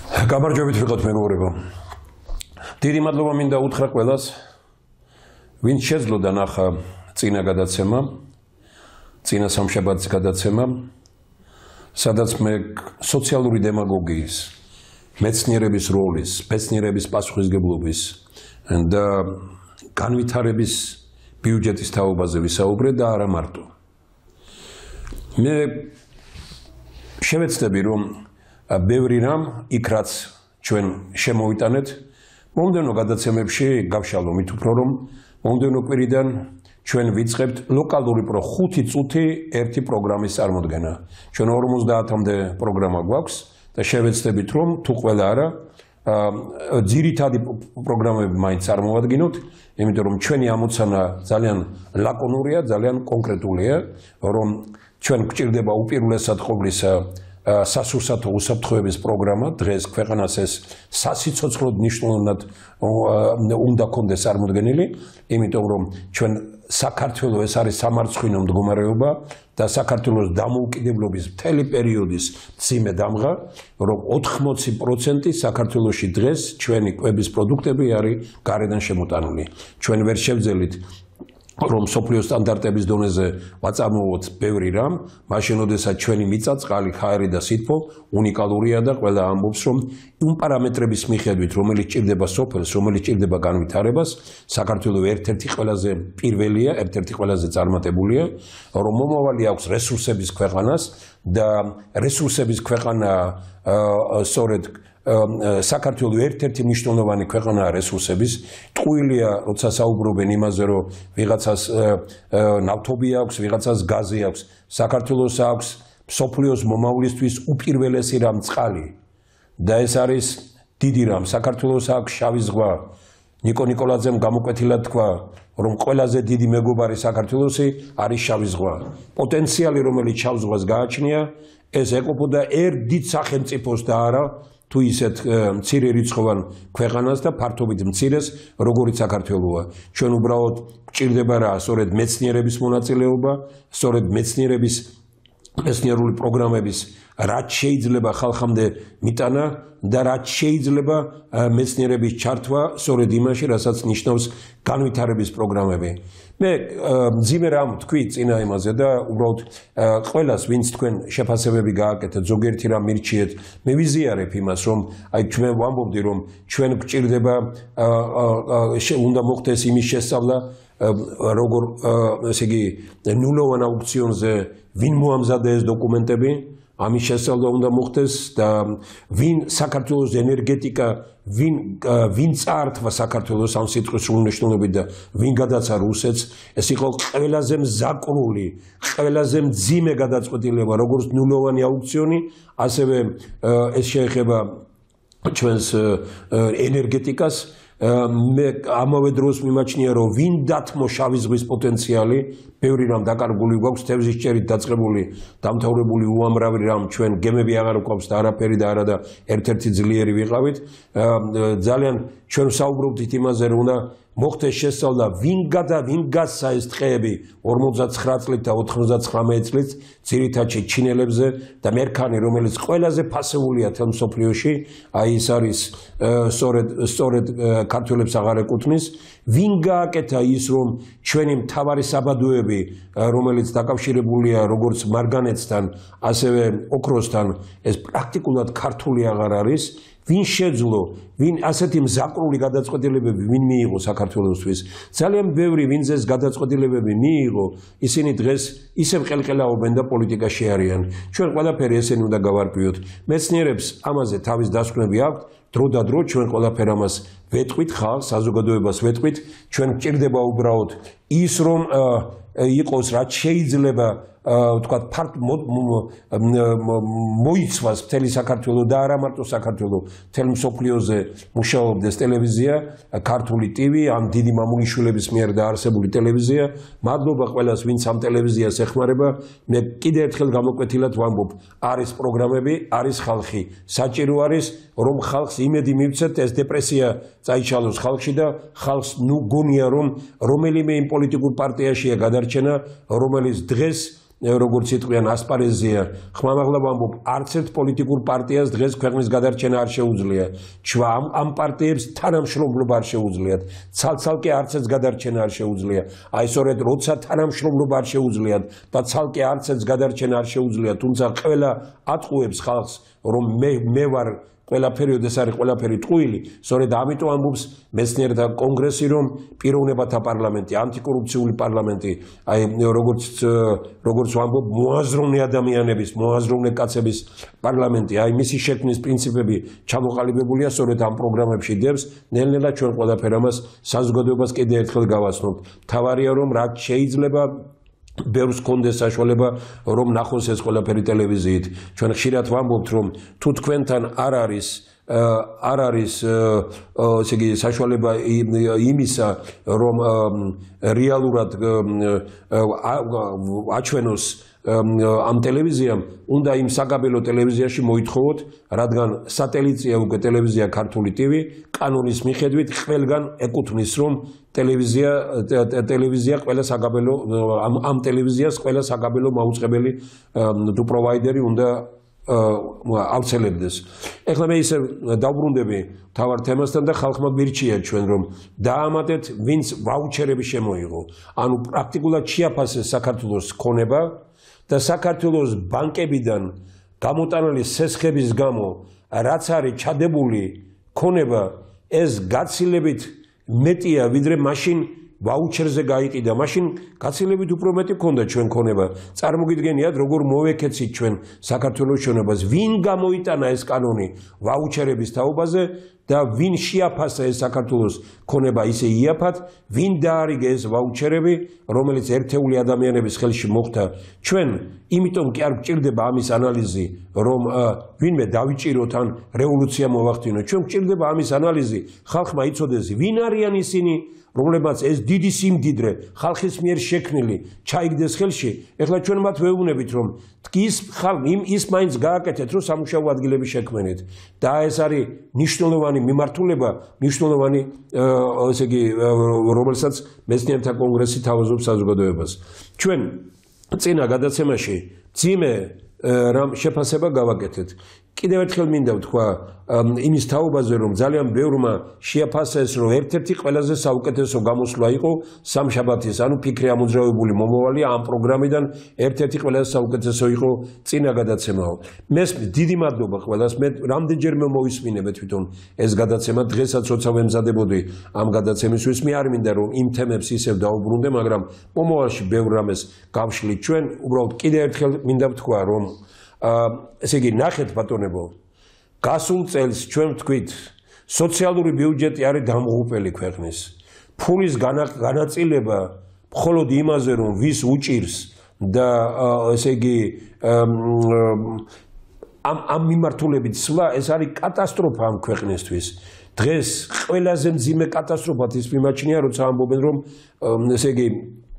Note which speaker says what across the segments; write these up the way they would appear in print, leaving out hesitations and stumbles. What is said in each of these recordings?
Speaker 1: გამარჯვებით ვიყოთ მეგობრებო. დიდი მადლობა მინდა უთხრა ყველას, ვინც შეძლოდა ნახა წინა გადაცემა, წინა სამშაბათის გადაცემა, სადაც მე სოციალური დემაგოგიის, მეცნიერების როლის, მეცნიერების პასუხისგებლობის და განვითარების ბიუჯეტის თაობაზე ვისაუბრე და არა მარტო. მე შევეცდები რომ ბევრი რამ იქ რაც ჩვენ შემოვიტანეთ, მომდევნო გადაცემებში გავშალო მით უფრო რომ მომდევნო კვირიდან ჩვენ ვიწყებთ ლოკალური 5 წუთი ერთი პროგრამის წარმოდგენა. ჩვენ 50-მდე პროგრამა გვაქვს და შევეცდებით რომ თუ ყველა არა ძირითადი პროგრამები მაინც წარმოვადგინოთ, იმიტომ რომ ჩვენი ამოცანა ძალიან ლაკონურია, ძალიან კონკრეტულია, რომ ჩვენ გვჭირდება უპირველესად ყოვლისა სასურსათო უსაფრთხოების პროგრამა, დღეს ქვეყანას ეს სასიცოცხლოდ მნიშვნელოვნად უნდა კონდეს წარმოდგენილი, იმიტომ რომ ჩვენ საქართველოს ეს არის სამარცხვინო მდგომარეობა და საქართველოს დამოუკიდებლობის მთელი პერიოდის მძიმე დამღა, რომ 80% საქართველოში დღეს ჩვენი კვების პროდუქტები არის გარედან შემოტანილი. ჩვენ ვერ შევძელით რომ სოფლიო სტანდარტების დონეზე ვაწარმოოთ ბევრი რამ, მაშინ როდესაც ჩვენი მიწა-წყალი, ჰაერი და სითბო უნიკალურია და ყველა ამბობს, რომ იმ პარამეტრების მიხედვით, რომელიც ჭირდება სოფელს, რომელიც ჭირდება განვითარებას, საქართველოს ერთ-ერთი ყველაზე პირველია, ერთ-ერთი ყველაზე წარმატებულია, რომ მომავალი აქვს რესურსების ქვეყანას და რესურსების ქვეყანა სწორედ საქართველოს ერთ-ერთი მნიშვნელოვანი ქვეყანაა რესურსების. ტყუილია, როცა საუბრობენ იმაზე, რომ ვიღაცას ნავთობი აქვს, ვიღაცას გაზი აქვს. საქართველოს აქვს მსოფლიოს მომავლისთვის უპირველესი რამ წყალი. და ეს არის დიდი რამ. საქართველოს აქვს შავი ზღვა. ნიკო ნიკოლაძემ გამოკვეთილად თქვა, რომ ყველაზე დიდი მეგობარი საქართველოსი არის შავი ზღვა. პოტენციალი, რომელიც შავ ზღვას გააჩნია, ეს ეყოფოდა ერთ დიდ სახელმწიფოს და არა თუ ისეთ მცირე რიცხოვან ქვეყანას და ფართობით მცირეს, როგორც საქართველოა. ჩვენ უბრალოდ გვჭირდება რა, სწორედ მეცნიერების მონაწილეობა, სწორედ მეცნიერული პროგრამების რაც შეიძლება ხალხამდე მიტანა და რაც შეიძლება მეცნიერების ჩართვა სწორედ იმაში, რასაც ნიშნავს განვითარების პროგრამები. მე მძიმე რამ თქვი წინა იმაზე და უბრალოდ ყველას, ვინც თქვენ შეფასებები გააკეთეთ, ზოგიერთი რამ მირჩიეთ, მე ვიზიარებ იმას, რომ აი ჩვენ ვამბობდი, რომ ჩვენ გვჭირდება უნდა მოხდეს იმის შესწავლა, როგორ ესე იგი ნულოვან აუქციონზე ვინ მოამზადა ეს დოკუმენტები, ამის შესწავლა უნდა მოხდეს და ვინ საქართველოს ენერგეტიკა, ვინ წაართვა საქართველოს ამ სიტყვის სრულმნიშვნელობით და ვინ გადაცა რუსეთს, ეს იყო ყველაზე მზაკრული, ყველაზე მძიმე გადაწყვეტილება, როგორც ნულოვანი აუქციონი, ასევე ეს შეეხება ჩვენს ენერგეტიკას. მე ამავე დროს მიმაჩნია, რომ ვინ დათმო შავი ზღვის პოტენციალი, ბევრი რამ დაკარგული გვაქვს, თევზის ჭერით დაწყებული, დამთავრებული უამრავი რამ, ჩვენ გემები აღარ გვაქვს და არაფერი და არა და ერთ-ერთი ძლიერი ვიყავით. ძალიან ჩვენ საუბრობდით იმაზე, რომ უნდა მოხდეს შესწავლა, ვინ გასცა ეს ტყეები 59 წლით და 99 წლით, ძირითადად ჩინელებზე და მერქანი, რომელიც ყველაზე ფასეულია თელ მსოფლიოში, აი ეს არის სწორედ ქართველებს აღარ ეკუთვნის. ვინ გააკეთა ის, რომ ჩვენი მთავარი საბადოები, რომელიც დაკავშირებულია როგორც მარგანეცთან, ასევე ოქროსთან, ეს პრაქტიკულად ქართული აღარ არის. ვინ შეძლო, ვინ ასეთი მზაკრული გადაწყვეტილებები ვინ მიიღო საქართველოსთვის? ძალიან ბევრი ვინც ეს გადაწყვეტილებები მიიღო, ისინი დღეს ისევ ყელყელაობენ და პოლიტიკაში არიან. ჩვენ ყველაფერი ესენი უნდა გავარკვიოთ. მეცნიერებს ამაზე თავის დასკვნები აქვთ, დრო და დრო ჩვენ ყველაფერ ამას ვეტყვით, ხალხს, საზოგადოებას ვეტყვით. ჩვენ გვჭირდება უბრალოდ ის, რომ იყოს რაც შეიძლება თქვა მოიცვას მთელი საქართველო და არა მარტო საქართველო, მთელ მსოფლიოზე მუშაობდეს ტელევიზია, ქართული ტივი, ამ დიდი მამულიშვილების მიერ დაარსებული ტელევიზია. მადლობა ყველას, ვინც ამ ტელევიზიას ეხმარება. მე კიდევ ერთხელ გამოკვეთილად ვამბობ, არის პროგრამები, არის ხალხი. საჭირო არის, რომ ხალხს იმედი მივცეთ, ეს დეპრესია წაიჩალოს ხალხში და ხალხს ნუ გონია, რომ რომელიმე იმ პოლიტიკურ პარტიაშია გადარჩენა, რომელიც დღეს როგორც იტყვიან ასპარეზია, ხმამაღლა ვამბობ, არც ერთ პოლიტიკურ პარტიას დღეს ქვეყნის გადარჩენა არ შეუძლია. ჩვენ ამ პარტიებს თანამშრომლობა არ შეუძლიათ. ცალ-ცალკე არც ერთს გადარჩენა არ შეუძლია. აი სწორედ როცა თანამშრომლობა არ შეუძლიათ და ცალკე არც ერთს გადარჩენა არ შეუძლია, თუმცა ყველა ატყუებს ხალხს, რომ მე ვარ ყველაფერი, ეს არის ყველაფერი ტყუილი, სწორედ ამიტომ ამბობს მეცნიერთა კონგრესი, რომ პიროვნებათა პარლამენტი, ანტიკორუფციული პარლამენტი, აი როგორც ვამბობ, მოაზროვნე ადამიანების, მოაზროვნე კაცების პარლამენტი, აი მისი შექმნის პრინციპები ჩამოყალიბებულია სწორედ ამ პროგრამებში დებს, ნელ-ნელა ჩვენ ყველაფერ ამას საზოგადოებას კიდევ ერთხელ გავაცნობთ. თავარია რომ რაც შეიძლება ბევრს კონდეს საშუალება რომ ნახოს ეს ყველაფერი ტელევიზიით. ჩვენ ხშირად ვამბობთ რომ თუ თქვენთან არ არის ესე იგი საშუალება იმისა რომ რეალურად აჩვენოს ამ ტელევიზიამ უნდა იმ საკაბელო ტელევიზიაში მოითხოვოთ, რადგან სატელიტია უკვე ტელევიზია ქართული ტივი, კანონის მიხედვით ყველგან ეკუთვნის რომ ტელევიზია ყველა საკაბელო ამ ტელევიზიას ყველა საკაბელო მაუწყებელი თუ პროვაიდერი უნდა ავრცელებდეს. ეხლა მე ისე დავბრუნდები თავარ თემასთან და ხალხმა მირჩია ჩვენ რომ დაამატეთ ვინც ვაუჩერები შემოიღო. ანუ პრაქტიკულად შეაფასეს საქართველოს ქონება და საქართველოს ბანკებიდან გამოტანილი სესხების გამო რაც არის ჩადებული ქონება ეს გაცილებით მეტია ვიდრე მაშინ ვაუჩერზე გაიყიდა. მაშინ გაცილებით უფრო მეტი ქონდა ჩვენ ქონება. წარმოგიდგენიათ როგორ მოვეკეცით ჩვენ საქართველოს შენობას, ვინ გამოიტანა ეს კანონი ვაუჩერების თაობაზე და ვინ შეაფასა ეს საქართველოს ქონება ისე იაფად, ვინ დაარიგე ეს ვაუჩერები, რომელიც ერთეული ადამიანების ხელში მოხდა. ჩვენ იმიტომ კი არ გვჭირდება ამის ანალიზი, რომ ვინმე დავიჭიროთ ან რევოლუცია მოვახდინოთ. ჩვენ გვჭირდება ამის ანალიზი, ხალხმა იცოდეს ვინ არიან ისინი, რომლებაც ეს დიდი სიმდიდრე ხალხის მიერ შექმნილი ჩაიგდეს ხელში. ეხლა ჩვენ მათ ვეუბნებით რომ ის მაინც გააკეთეთ რომ სამუშაო ადგილები შექმნით და ეს არის მნიშვნელოვანი მიმართულება, მნიშვნელოვანი ესე იგი რომელსაც მეცნიერთა კონგრესი თავაზობს საზოგადოებას. ჩვენ წინა გადაცემაში ძიმე რამ შეფასება გავაკეთეთ. კიდევ ერთხელ მინდა ვთქვა იმის თაობაზე რომ ძალიან ბევრმა შეაფასეს რომ ერთ-ერთი ყველაზე საუკეთესო გამოსვლა იყო სამშაბათის, ანუ ფიქრი ამოძრავებული მომავალი ამ პროგრამიდან ერთ-ერთი ყველაზე საუკეთესო იყო წინა გადაცემაო. მე დიდი მადლობა ყველას, მე რამდენჯერმე მოვისმინე თვითონ ეს გადაცემა, დღესაც როცა ვემზადებოდი ამ გადაცემისთვის, მე არ მინდა რომ იმ თემებს ისევ დავუბრუნდე, მაგრამ მომავალში ბევრ რამეს გავშლით ჩვენ, უბრალოდ კიდევ ერთხელ მინდა ვთქვა რომ ესე იგი ნახეთ ბატონებო, გასულ წელს ჩვენ ვთქვით, სოციალური ბიუჯეტი არის დამღუპელი ქვეყნის. ფულის განაწილება მხოლოდ იმაზე რომ ვის უჭირს და ესე იგი ამ მიმართულებით სვლა, ეს არის კატასტროფა ამ ქვეყნისთვის. დღეს ყველაზე მძიმე კატასტროფად ის მიმაჩნია, როცა ამბობენ რომ ესე იგი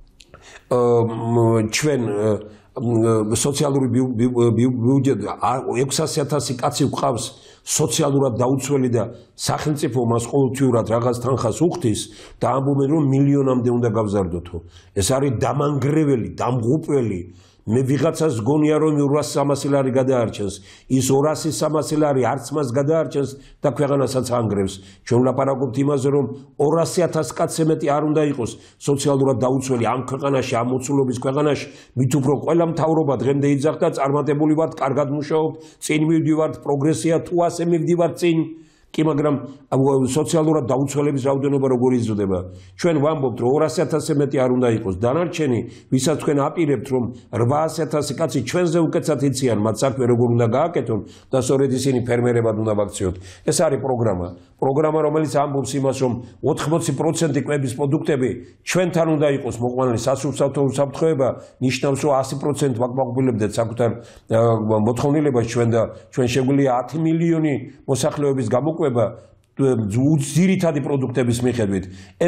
Speaker 1: ჩვენ სოციალური ბიუჯეტი 600,000 კაცი გვყავს სოციალურად დაუცველი და სახელმწიფო მას ყოველთვიურად რაღაც თანხას უხდის და ამბობენ რომ მილიონამდე უნდა გავზარდოთო. ეს არის დამანგრეველი, დამღუპველი. მე ვიღაცას გონია რომ 200-300 ლარი გადაარჩენს, ის 200-300 ლარი არც მას გადაარჩენს და ქვეყანასაც ანგრევს. ჩვენ ვლაპარაკობთ იმაზე რომ 200,000 კაცზე მეტი არ უნდა იყოს სოციალურად დაუცველი ამ ქვეყანაში, ამ მოცულობის ქვეყანაში, მით უფრო ყველა მთავრობა დღემდე იძახდა, წარმატებული ვართ, კარგად მუშაობთ, წინ მივდივართ, პროგრესია, თუ ასე მივდივართ წინ კი მაგრამ სოციალურად დაუცველების რაოდენობა როგორ იზრდება. ჩვენ ვამბობთ რომ 200,000-ზე მეტი არ უნდა იყოს. დანარჩენი, ვისაც თქვენ აპირებთ რომ 800,000 კაცი ჩვენზე უკეთესად იციან, მათ საქმე როგორ უნდა გააკეთონ და სწორედ ისინი ფერმერებად უნდა ვაქციოთ. ეს არის პროგრამა, რომელიც ამბობს იმას, რომ 80% კვების პროდუქტები ჩვენთან უნდა იყოს მოყვანილი სასურსათო უსაფრთხოება, ნიშნავს რომ 100% ვაკმაყოფილებდეთ საკუთარ მოთხოვნილებას ჩვენ და ჩვენ შეგვიძლია 10 მილიონი მოსახლეობის გამოყვება ძირითადი პროდუქტების მიხედვით. ეს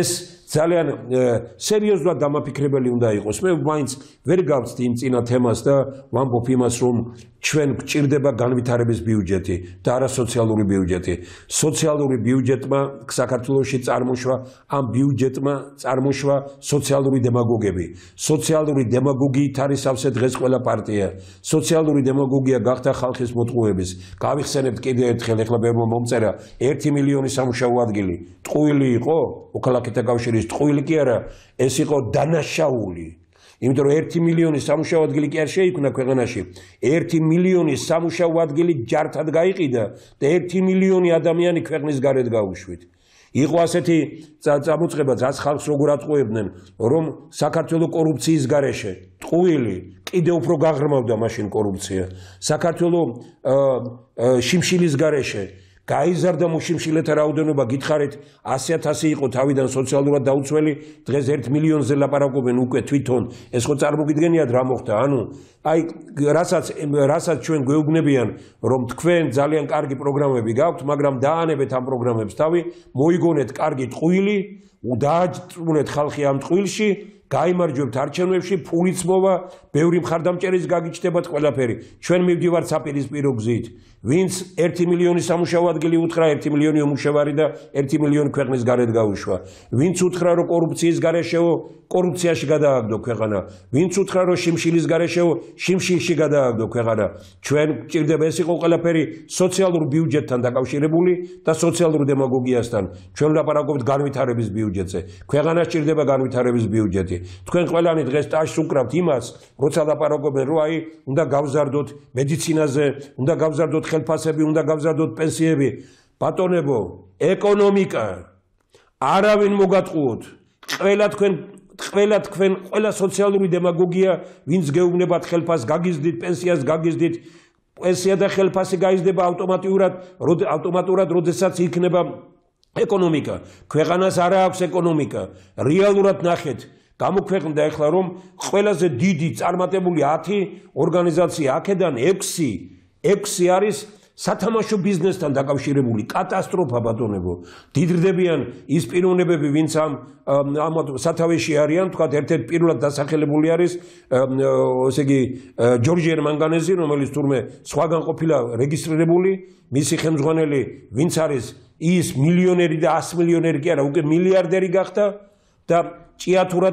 Speaker 1: ძალიან სერიოზულად დამაფიქრებელი უნდა იყოს. მე მაინც ვერ გავწდი იმ წინა თემას და ვამბობ იმას, რომ ჩვენ გვჭირდება განვითარების ბიუჯეტი და არა სოციალური ბიუჯეტი. სოციალური ბიუჯეტმა საქართველოში წარმოშვა, ამ ბიუჯეტმა წარმოშვა სოციალური დემაგოგები. სოციალური დემაგოგიით არის სავსე დღეს ყველა პარტია. სოციალური დემაგოგია გახდა ხალხის მოტყუების. გავიხსენებთ კიდევ ერთხელ, ეხლა მომწერა 1 მილიონი სამუშაო ადგილი. ტყუილი იყო, მოქალაქეთა კავშირის ტყუილი კი არა, ეს იყო დანაშაული. იმიტომ რომ 1 მილიონი სამუშაო ადგილი კი არ შეიქმნა ქვეყანაში. 1 მილიონი სამუშაო ადგილი ჯართად გაიყიდა და 1 მილიონი ადამიანი ქვეყნის გარეთ გაუშვით. იყო ასეთი წამოწყება, რაც ხალხს როგორ ატყუებდნენ, რომ საქართველოს კორუფციის გარეშე ტყუილი კიდევ უფრო გაღრმავდა მაშინ კორუფცია. საქართველოს შიმშილის გარეშე გაიზარდა მუშიმშილეთა რაოდენობა, გითხარით 100,000 იყო თავიდან სოციალურად დაუცველი, დღეს 1 მილიონზე ლაპარაკობენ უკვე თვითონ. ეს ხო წარმოგიდგენიათ რა მოხდა? ანუ აი რასაც ჩვენ გვეუბნებიან, რომ თქვენ ძალიან კარგი პროგრამები გაქვთ, მაგრამ დაანებეთ ამ პროგრამებს თავი, მოიგონეთ კარგი ტყუილი, დააჭრუნეთ ხალხი ამ ტყუილში, გაიმარჯვებთ არჩევნებში, ფულიც მოვა, ბევრი მხარდამჭერის გაგიჩნდებათ ყველაფერი. ჩვენ მივდივართ საპირისპირო გზით. ვინც 1 მილიონი სამუშაო ადგილი უთხრა, 1 მილიონი ომუშევარი და 1 მილიონი ქვეყნის გარეთ გაუშვა. ვინც უთხრა, რომ კორუფციის გარეშეო, კორუფციაში გადააგდო ქვეყანა. ვინც უთხრა, რომ შიმშილის გარეშეო, შიმშილში გადააგდო ქვეყანა. ჩვენ გვჭირდება ეს იყო ყველაფერი სოციალურ ბიუჯეტთან დაკავშირებული და სოციალურ დემაგოგიასთან. ჩვენ ვლაპარაკობთ განვითარების ბიუჯეტზე. ქვეყანას ჭირდება განვითარების ბიუჯეტი. თქვენ ყველანი დღეს ტაშს უკრავთ იმას, როცა ლაპარაკობენ, რომ აი უნდა გავზარდოთ მედიცინაზე, უნდა გავზარდოთ ხელფასები, უნდა გავზარდოთ პენსიები. ბატონებო, ეკონომიკა არავინ მოგატყუოთ. ყველა სოციალური დემაგოგია, ვინც გეუბნებათ ხელფასს გაგიზდით, პენსიას გაგიზდით, პენსია და ხელფასი გაიზრდება ავტომატურად, როდესაც იქნება ეკონომიკა. ქვეყანას არა აქვს ეკონომიკა. რეალურად ნახეთ. გამოქვეყნდა ახლა რომ ყველაზე დიდი წარმატებული 10 ორგანიზაცია აქედან 6 არის სათამაშო ბიზნესთან დაკავშირებული. კატასტროფა ბატონებო. დიდრდებიან ის პიროვნებები, ვინც ამ სათავეში არიან, თქვათ ერთ-ერთ პირველად დასახელებული არის ესე იგი ჯორჯი ერმანგანეზი, რომელიც თურმე სხვაგან ყოფილა რეგისტრირებული, მისი ხელმძღვანელი ვინც არის ის მილიონერი და 100 მილიონერი კი არა, უკვე მილიარდერი გახდა და ჭიათურა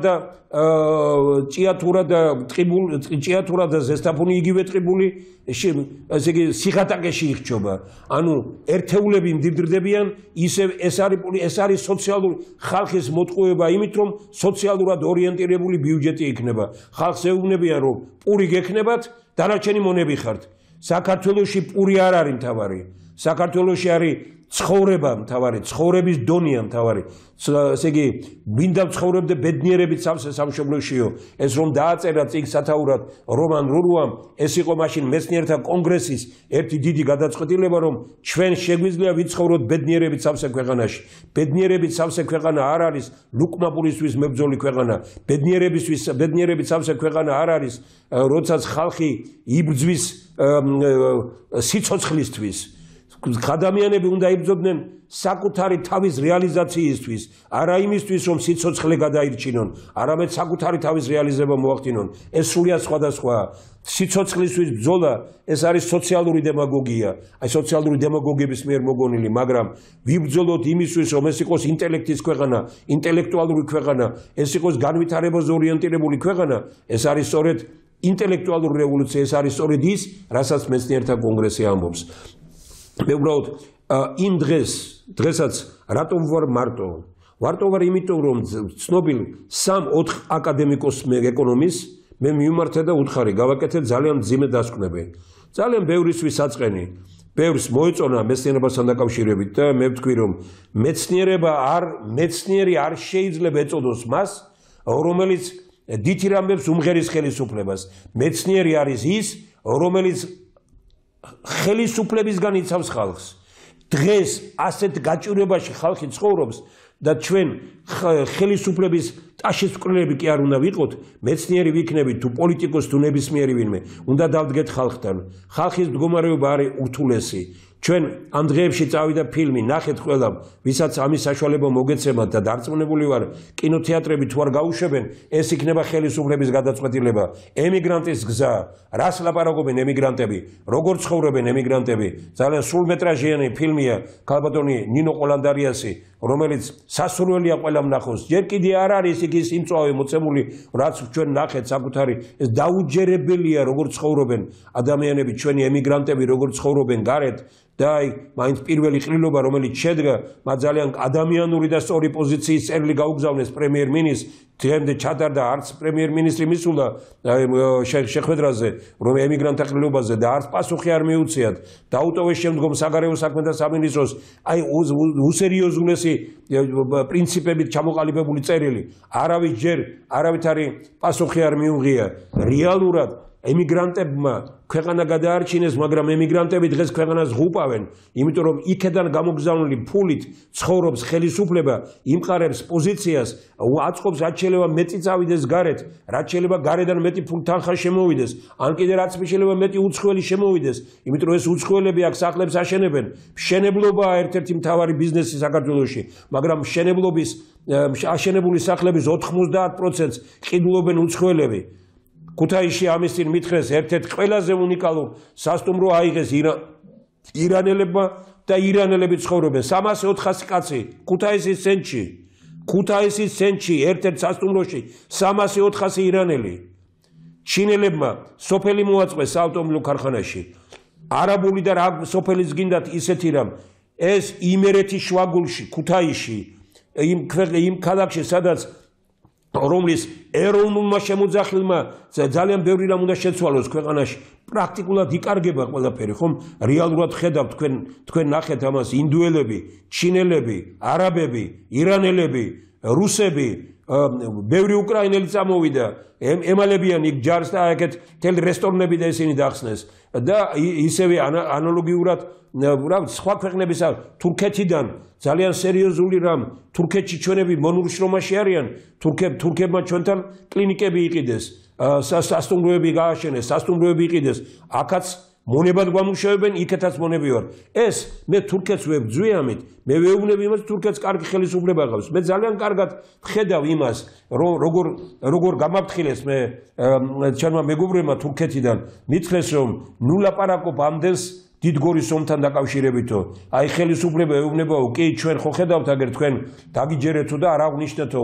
Speaker 1: და ზესტაფონი იგივე ტყიბული, ესე იგი სიხატაკეში იხჩობა. ანუ ერთეულები მდიდრდებიან, ეს არის სოციალური ხალხის მოტყუება იმით, რომ სოციალურად ორიენტირებული ბიუჯეტი იქნება. ხალხს ეუბნებიან, რომ პური გექნებათ, დანარჩენი მონები ხართ. საქართველოში პური არ არის მთავარი. საქართველოში არის ცხოვრება მთავარი, ცხოვრების დონია მთავარი. ესე იგი, მინდა ცხოვრებდე ბედნიერებით სავსე სამშობლოშიო. ეს რომ დააწერა წიგნ სათაურად რომან რურუამ, ეს იყო მაშინ მეცნიერთა კონგრესის ერთი დიდი გადაწყვეტილება, რომ ჩვენ შეგვიძლია ვიცხოვროთ ბედნიერებით სავსე ქვეყანაში. ბედნიერებით სავსე ქვეყანა არ არის ლუკმაპურისთვის მებრძოლი ქვეყანა. ბედნიერებით სავსე ქვეყანა არ არის, როდესაც ხალხი იბრძვის სიცოცხლისთვის. ადამიანები უნდა იბრძოდნენ საკუთარი თავის რეალიზაციისთვის, არა იმისთვის, რომ სიცოცხლე გადაირჩინონ, არამედ საკუთარი თავის რეალიზება მოახდინონ. ეს სრულიად სხვადასხვაა. სიცოცხლისთვის ბრძოლა, ეს არის სოციალური დემაგოგია. აი სოციალური დემაგოგების მიერ მოგონილი, მაგრამ ვიბრძოლოთ იმისთვის, რომ ეს იყოს ინტელექტის ქვეყანა, ინტელექტუალური ქვეყანა, ეს იყოს განვითარებაზე ორიენტირებული ქვეყანა, ეს არის სწორედ ინტელექტუალური რევოლუცია, ეს არის სწორედ ის, რასაც მეცნიერთა კონგრესი ამბობს. მე უბრალოდ იმ დღესაც რატომ ვარ მარტო? ვარტო ვარ იმიტომ, რომ ცნობილ 3-4 აკადემიკოს ეკონომის მე მივმართე და უთხარი, გავაკეთე ძალიან მძიმე დასკვნები. ძალიან ბევრისთვის საწყენი, ბევრს მოეწონა მეცნიერებასთან დაკავშირებით და მე ვთქვი, რომ მეცნიერი არ შეიძლება ეწოდოს მას, რომელიც დითირ ამბებს უმღერის ხელისუფლებას. მეცნიერი არის ის, რომელიც ხელისუფლებისგან იცავს ხალხს. დღეს ასეთ გაჭირვებაში ხალხი ცხოვრობს და ჩვენ ხელისუფლების ტაშის მკვლელები კი არ უნდა ვიყოთ, მეცნიერი ვიქნებით თუ პოლიტიკოს თუ ნებისმიერი ვინმე, უნდა დავდგეთ ხალხთან. ხალხის მდგომარეობა არის ურთულესი. ჩვენ ამ დღეებში წავიდა ფილმი, ნახეთ ყველამ, ვისაც ამის საშუალება მოგეცემათ და დარწმუნებული ვარ, კინოთეატრები თუ არ გაუშვებენ, ეს იქნება ხელისუფლების გადაწყვეტილება. ემიგრანტის გზა, რას ლაპარაკობენ ემიგრანტები, როგორ ცხოვრობენ ემიგრანტები. ძალიან სრულმეტრაჟიანი ფილმია, ქალბატონი ნინო ყოლანდარიასი, რომელიც სასურველია ყველამ ნახოს. ჯერ კიდე არ არის იქ ის იმწვავე მოცემული, რაც ჩვენ ნახეთ საკუთარი, ეს დაუჯერებელია როგორ ცხოვრობენ ადამიანები, ჩვენი ემიგრანტები როგორ ცხოვრობენ გარეთ. და აი მაინც პირველი ყრილობა რომელიც შედგა მათ ძალიან ადამიანური და სწორი პოზიციის წერილი გაუგზავნეს პრემიერ-მინისტრს დღემდე ჩატარდა არც პრემიერ-მინისტრი მისულა შეხვედრაზე რომ ემიგრანტთა ყრილობაზე და არც პასუხი არ მიუწიათ დაუტოვეს შემდგომ საგარეო საქმეთა სამინისტროს აი უსერიოზულესი პრინციპებით ჩამოყალიბებული წერილი არავის ჯერ არავითარი პასუხი არ მიუღია რეალურად ემიგრანტებმა ქვეყანა გადაარჩინეს, მაგრამ ემიგრანტები დღეს ქვეყანას ღუპავენ, იმიტომ რომ იქედან გამოგზავნილი ფულით ცხოვრობს ხელისუფლება, იმყარებს პოზიციას, აწყობს რაც შეიძლება მეტი წავიდეს გარეთ, რაც შეიძლება გარედან მეტი თანხა შემოვიდეს, ან კიდე რაც შეიძლება მეტი უცხოელი შემოვიდეს, იმიტომ რომ ეს უცხოელები აქ სახლებს აშენებენ. მშენებლობაა ერთ-ერთი მთავარი ბიზნესი საქართველოში, მაგრამ მშენებლობის აშენებული სახლების 90%-ს ყიდულობენ უცხოელები. ქუთაისში ამის წინ მითხრეს ერთ-ერთ ყველაზე უნიკალურ სასტუმრო აიღეს ირანელებმა და ირანელები ცხოვრობენ 300-400 კაცი ქუთაისის ცენტრში ერთ-ერთ სასტუმროში 300-400 ირანელი ჩინელებმა სოფელი მოაწყვეს საავტომობილო ქარხანაში არაბული და სოფელის გინდათ ისეთი რამ ეს იმერეთის შვაგულში ქუთაისში იმ ქალაქში სადაც რომლის ეროვნულმა შემოძახილმა ძალიან ბევრი რამ უნდა შეცვალოს ქვეყანაში პრაქტიკულად იკარგება ყველაფერი ხომ რეალურად ხედავთ თქვენ ნახეთ ამას ინდუელები ჩინელები არაბები ირანელები რუსები ბევრი უკრაინელი წამოვიდა ემალებიან იქ ჯარს და აქეთ მთელი რესტორნები და ისინი დახსნეს და ისევე ანალოგიურად სხვა ქვეყნების თურქეთიდან ძალიან სერიოზული რამ თურქეთში ჩვენები მონურშრომაში არიან თურქებმა ჩვენთან კლინიკები იყიდეს სასტუმროები გააშენეს სასტუმროები იყიდეს აქაც მონებად გვამუშავებენ იქეთაც მონები ვარ ეს მე თურქეთს ვებძვი ამით მე ვეუბნები იმას თურქეთს კარგი ხელისუფლება ყავს მე ძალიან კარგად ხედავ იმას როგორ გამაფრთხილეს მე ჩვენმა მეგობრებმა თურქეთიდან მითხრეს რომ ნუ ლაპარაკობ ამდენს დიდგორის ომთან დაკავშირებითო აი ხელისუფლება ეუბნებაო კი ჩვენ ხო ხედავთ აგერ თქვენ დაგიჯერეთო და არ აღნიშნეთო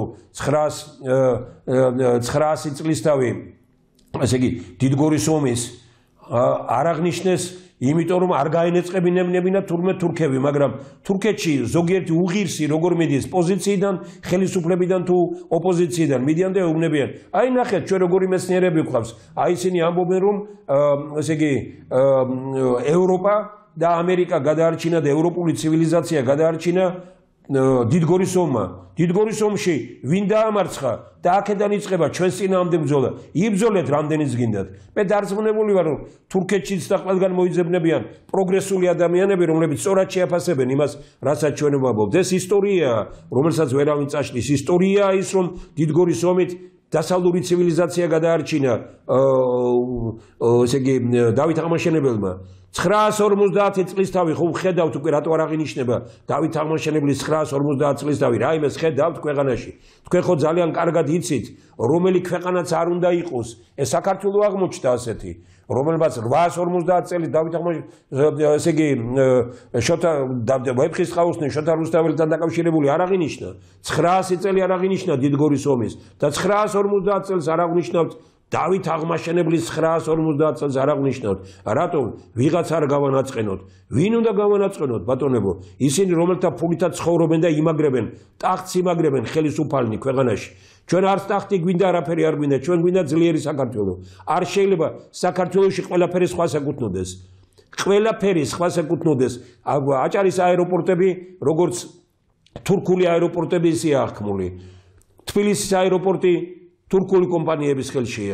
Speaker 1: 900 წლისთავი ასე იგი დიდგორის ომის არ აღნიშნეს იმიტომ რომ არ გაენეწყებინებინა თურმე თურქები მაგრამ თურქეთში ზოგიერთი უღირსი როგორ მიდის პოზიციიდან ხელისუფლებიდან თუ ოპოზიციიდან მიდიან და ეუბნებიან აი ნახეთ ჩვენ როგორი მეცნიერები გვყავს აი ისინი ამბობენ რომ ესე იგი ევროპა და ამერიკა გადაარჩინა და ევროპული ცივილიზაცია გადაარჩინა დიდგორის ომში ვინ დაამარცხა და აქედან იწყება ჩვენს წინააღმდეგ ბრძოლა იბრძოლეთ რამდენიც გინდათ მე დარწმუნებული ვარ რომ თურქეთშიც და ყველგან მოიძებნებიან პროგრესული ადამიანები რომლებიც სწორად შეაფასებენ იმას რასაც ჩვენ ვამბობთ ეს ისტორიაა რომელსაც ვერავინ წაშლის ისტორიაა ის რომ დიდგორის ომით დასავლური ცივილიზაცია გადაარჩინა ესე იგი დავით აღმაშენებელმა 950 წლისთავი ხო ხედავთ უკვე რატო არ აღინიშნება დავით აღმაშენებლის 950 წლისთავი რა იმეს ხედავთ ქვეყანაში თქვენ ხო ძალიან კარგად იცით რომელი ქვეყანაც არ უნდა იყოს ეს საქართველო აღმოჩნდა ასეთი რომელმაც 850 წელი დავით აღმაშენებელი ესე იგი შოთა ვეფხისტყაოსანი შოთა რუსთაველთან დაკავშირებული არ აღინიშნა 900 წელი არ აღინიშნა დიდგორის ომის და 950 წელს არ აღნიშნავთ დავით აღმაშენებლის 950 წელს არ აღნიშნავთ რატომ ვიღაც არ გავანაწყენოთ ვინ უნდა გავანაწყენოთ ბატონებო ისინი რომელთა ფულითაც ცხოვრობენ და იმაგრებენ ტახტს იმაგრებენ ხელისუფალნი ქვეყანაში ჩვენ არც ტახტი გვინდა არაფერი არ გვინდა ჩვენ გვინდა ძლიერი საქართველო არ შეიძლება საქართველოში ყველაფერი სხვა საკუთნოდეს ყველაფერი სხვა საკუთნოდეს აჭარის აეროპორტები როგორც თურქული აეროპორტები ისეა აღქმული თბილისის აეროპორტი თურქული კომპანიების ხელშია